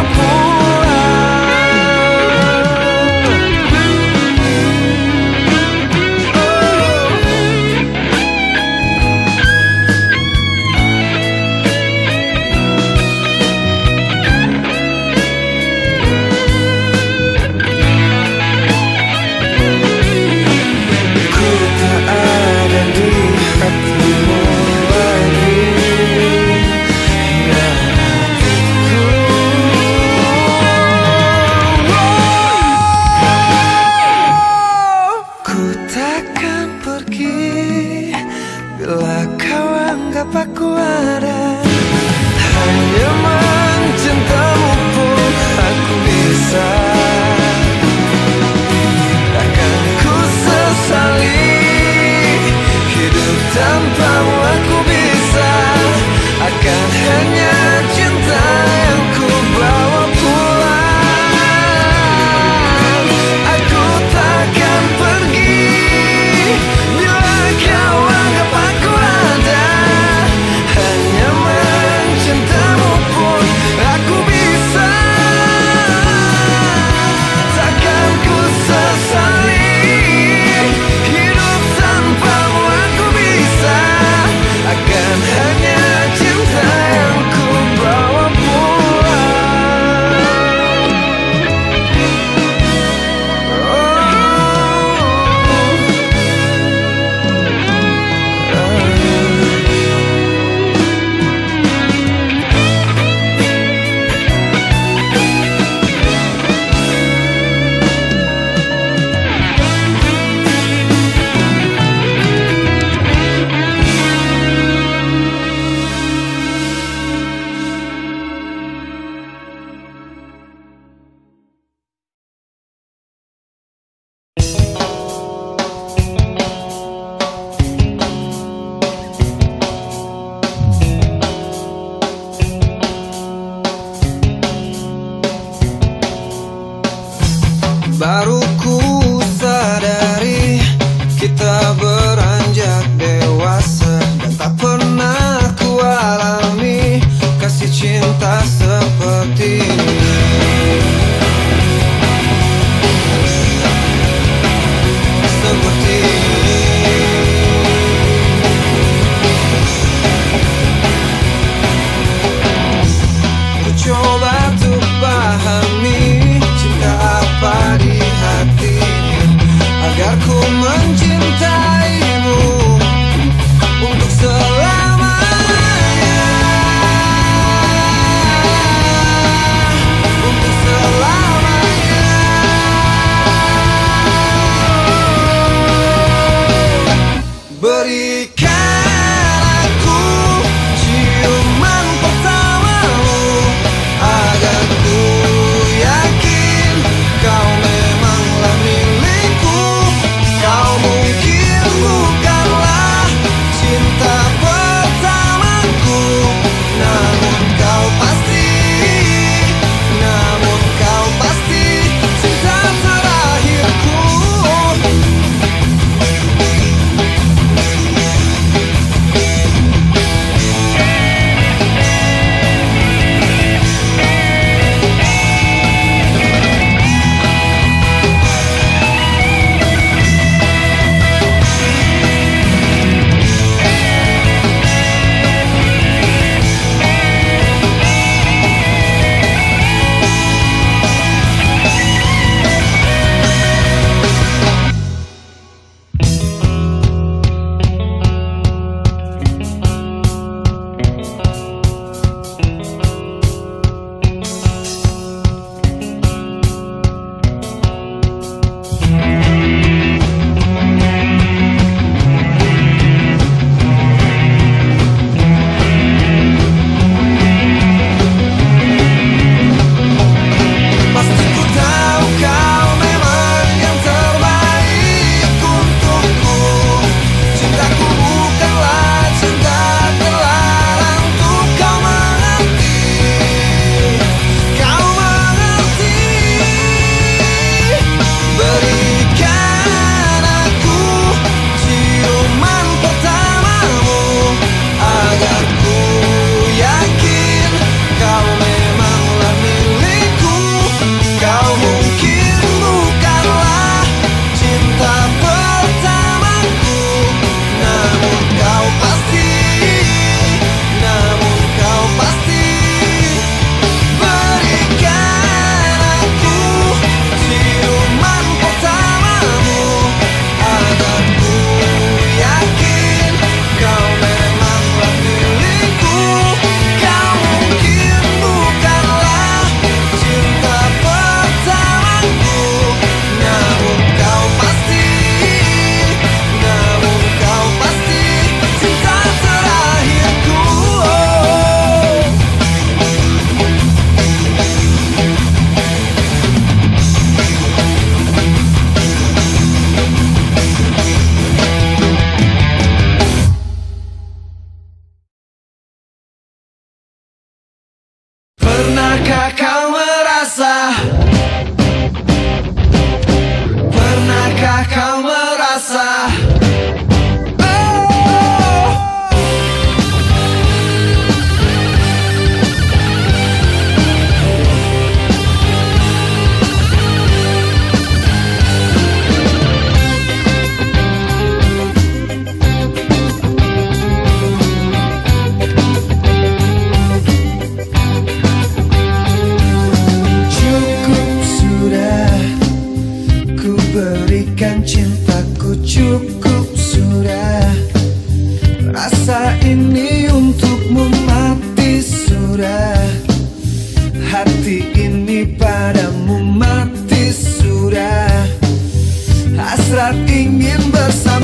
aku ada. Hanya mencintamu pun aku bisa. Takkan ku sesali hidup tanpamu aku bisa. Akan hanya cinta yang ku bawa pulang. Aku takkan pergi bila kau anggap aku ada. Hanya mencintamu pun aku bisa. Takkan ku sesali hidup tanpamu aku bisa. Akan hanya cinta yang ku bawa pulang. Baru ku sadari kita beranjak dewasa, dan tak pernah ku alami kasih cinta seperti ini.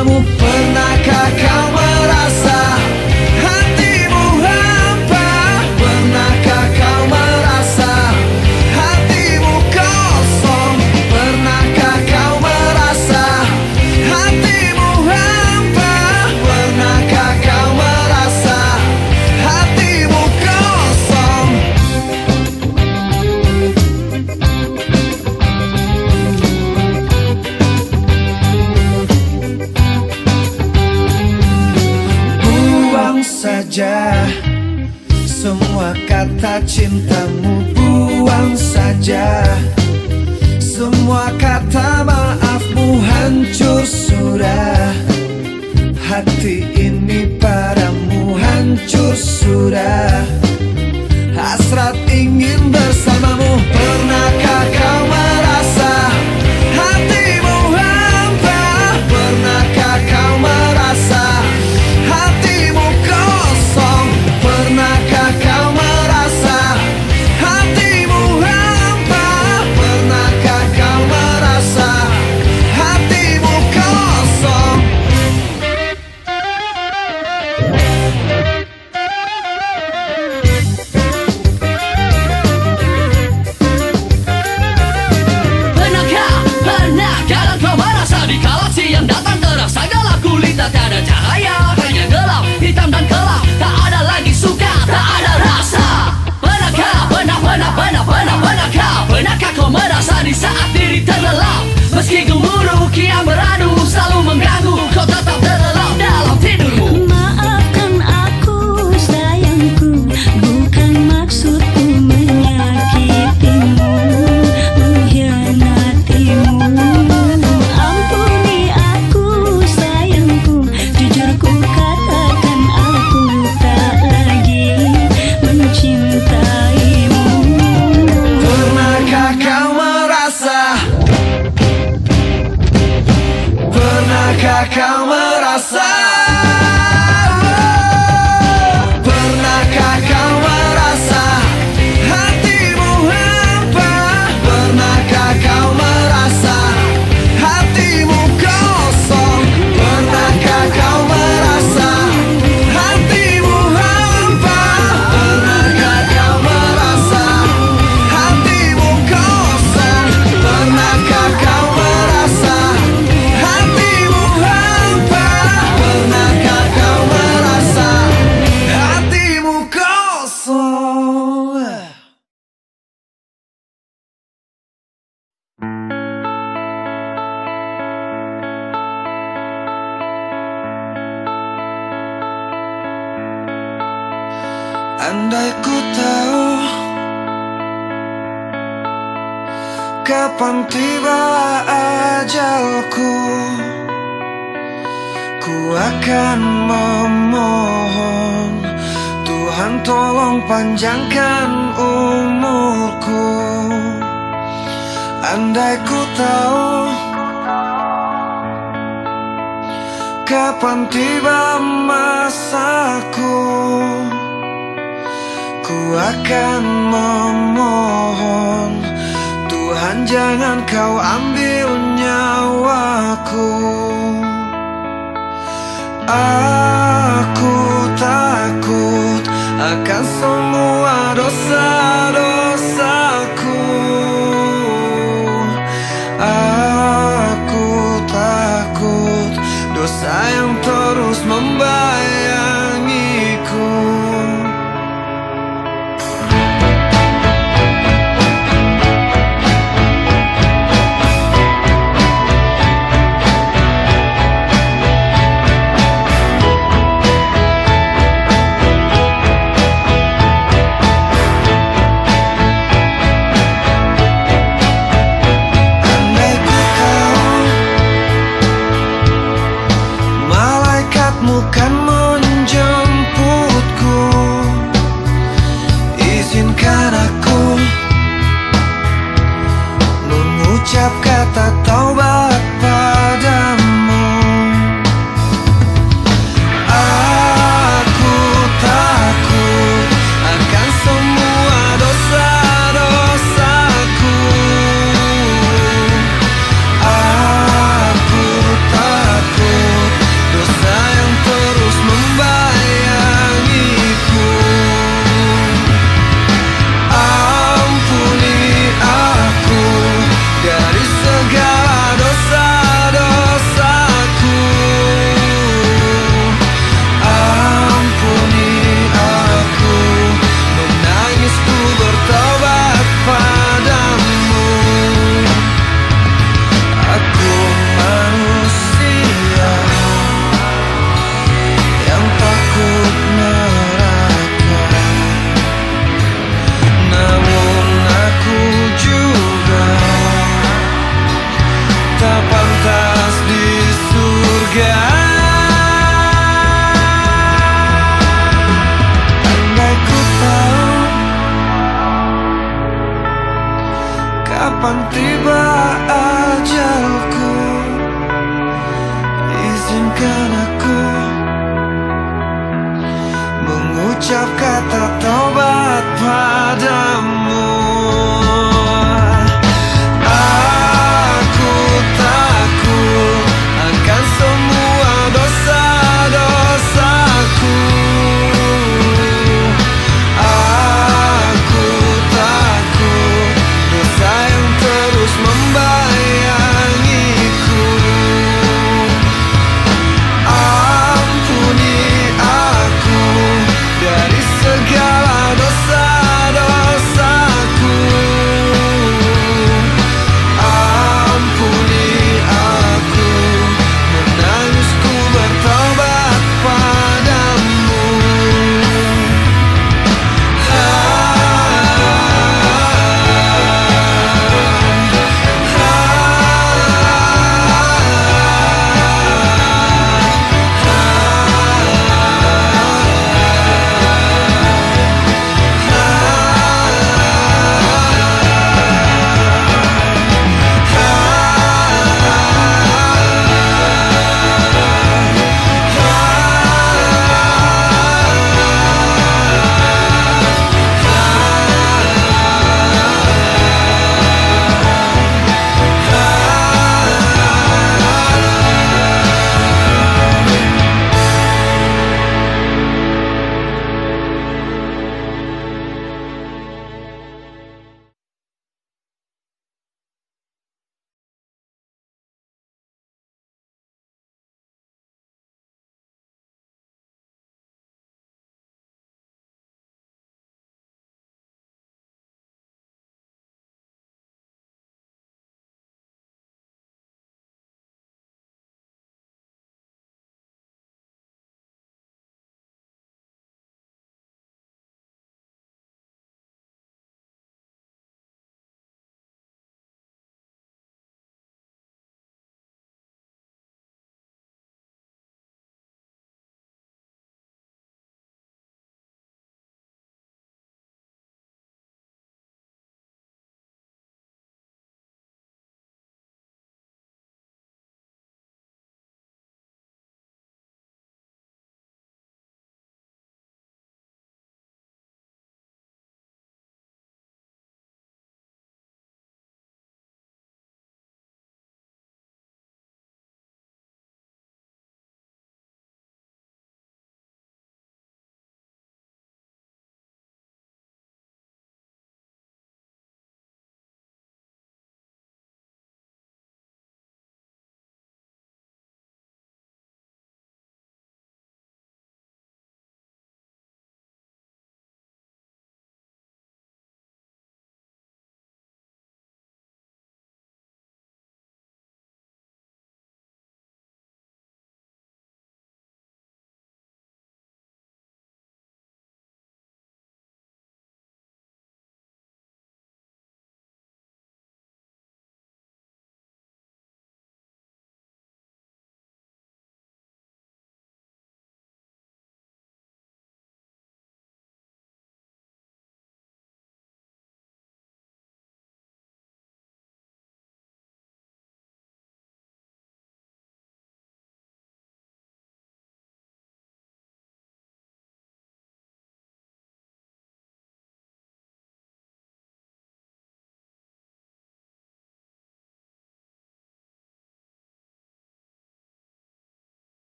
bersamamu. Pernahkah kau merasa hatimu hampa? Pernahkah kau merasa hatimu kosong? Pernahkah kau merasa hatimu hampa? Pernahkah kau merasa hatimu kosong? Buang saja semua kata cintamu, buang saja semua kata maafmu. Hancur sudah hati ini padamu, hancur sudah hasrat ingin bersamamu. Pernahkah kau merasa hatimu hampa? Pernahkah kau merasa hatimu kosong? Pernahkah kau merasa hatimu hampa? Pernahkah kau merasa hatimu kosong? Pernahkah, pernah kadang kau merasa di kala siang datang terasa gelap gulita, tiada cahaya, hanya gelap, hitam dan gelap, tak ada lagi suka, tak ada rasa. Pernahkah, pernah, pernah, pernah, pernah, pernahkah, pernahkah kau merasa di saat diri terlelap, meski gemuruh kian beradu selalu mengganggu, kau tetap terlelap dalam tidurmu. Maafkan aku sayangku, bukan maksudku menyakitimu, mengkhianatimu. Ampuni aku sayangku, jujur ku katakan aku tak lagi mencintaimu. Pernahkah kau merasa? Pernahkah kau merasa? Pernahkah kau merasa hatimu hampa? Pernahkah kau merasa hatimu kosong? Pernahkah kau merasa hatimu hampa? Pernahkah kau merasa hatimu kosong? Pernahkah kau merasa hatimu hampa? Pernahkah kau merasa hatimu kosong? Andai ku tahu kapan tiba ajalku, ku akan memohon Tuhan tolong panjangkan umurku. Andai ku tahu kapan tiba masaku, ku akan memohon Tuhan jangan kau ambil nyawaku. Aku takut akan semua dosa-dosaku. Aku takut dosa yang terus membayangiku. Kan menjemputku, izinkan aku mengucap kata taubat padamu. Aku takut akan semua dosa-dosaku. Aku takut tiba ajalku, izinkan aku mengucap kata taubat padamu. Aku takut akan semua dosa-dosaku. Aku takut dosa yang terus membayangiku. Ampuni aku dari segala dosa-dosa.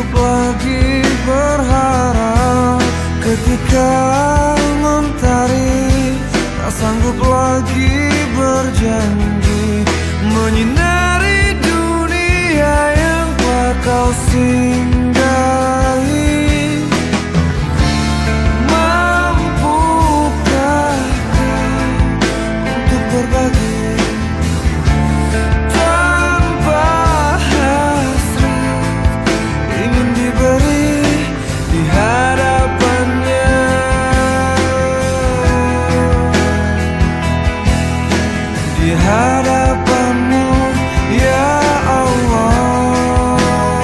sanggup lagi berharap ketika mentari, tak sanggup lagi berjanji menyinari dunia yang telah kau singgahi. Mampukah kau untuk berbagi tanpa hasrat, ingin diberi di hadapannya, di hadapanmu ya Allah.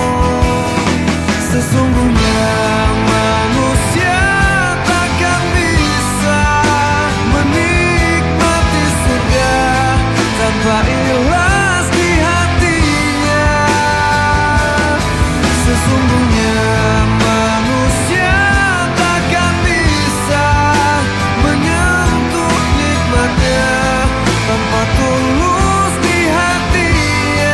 Sesungguhnya manusia takkan bisa menikmati surga tanpa ikhlas di hatinya. Sesungguhnya manusia takkan bisa menyentuh nikmatnya tanpa tulus di hatinya.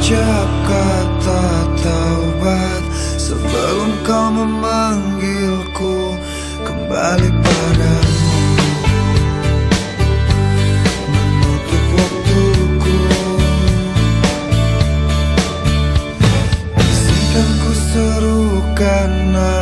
Ucap kata taubat sebelum kau memanggilku kembali padamu. Menutup waktuku, izinkan ku serukan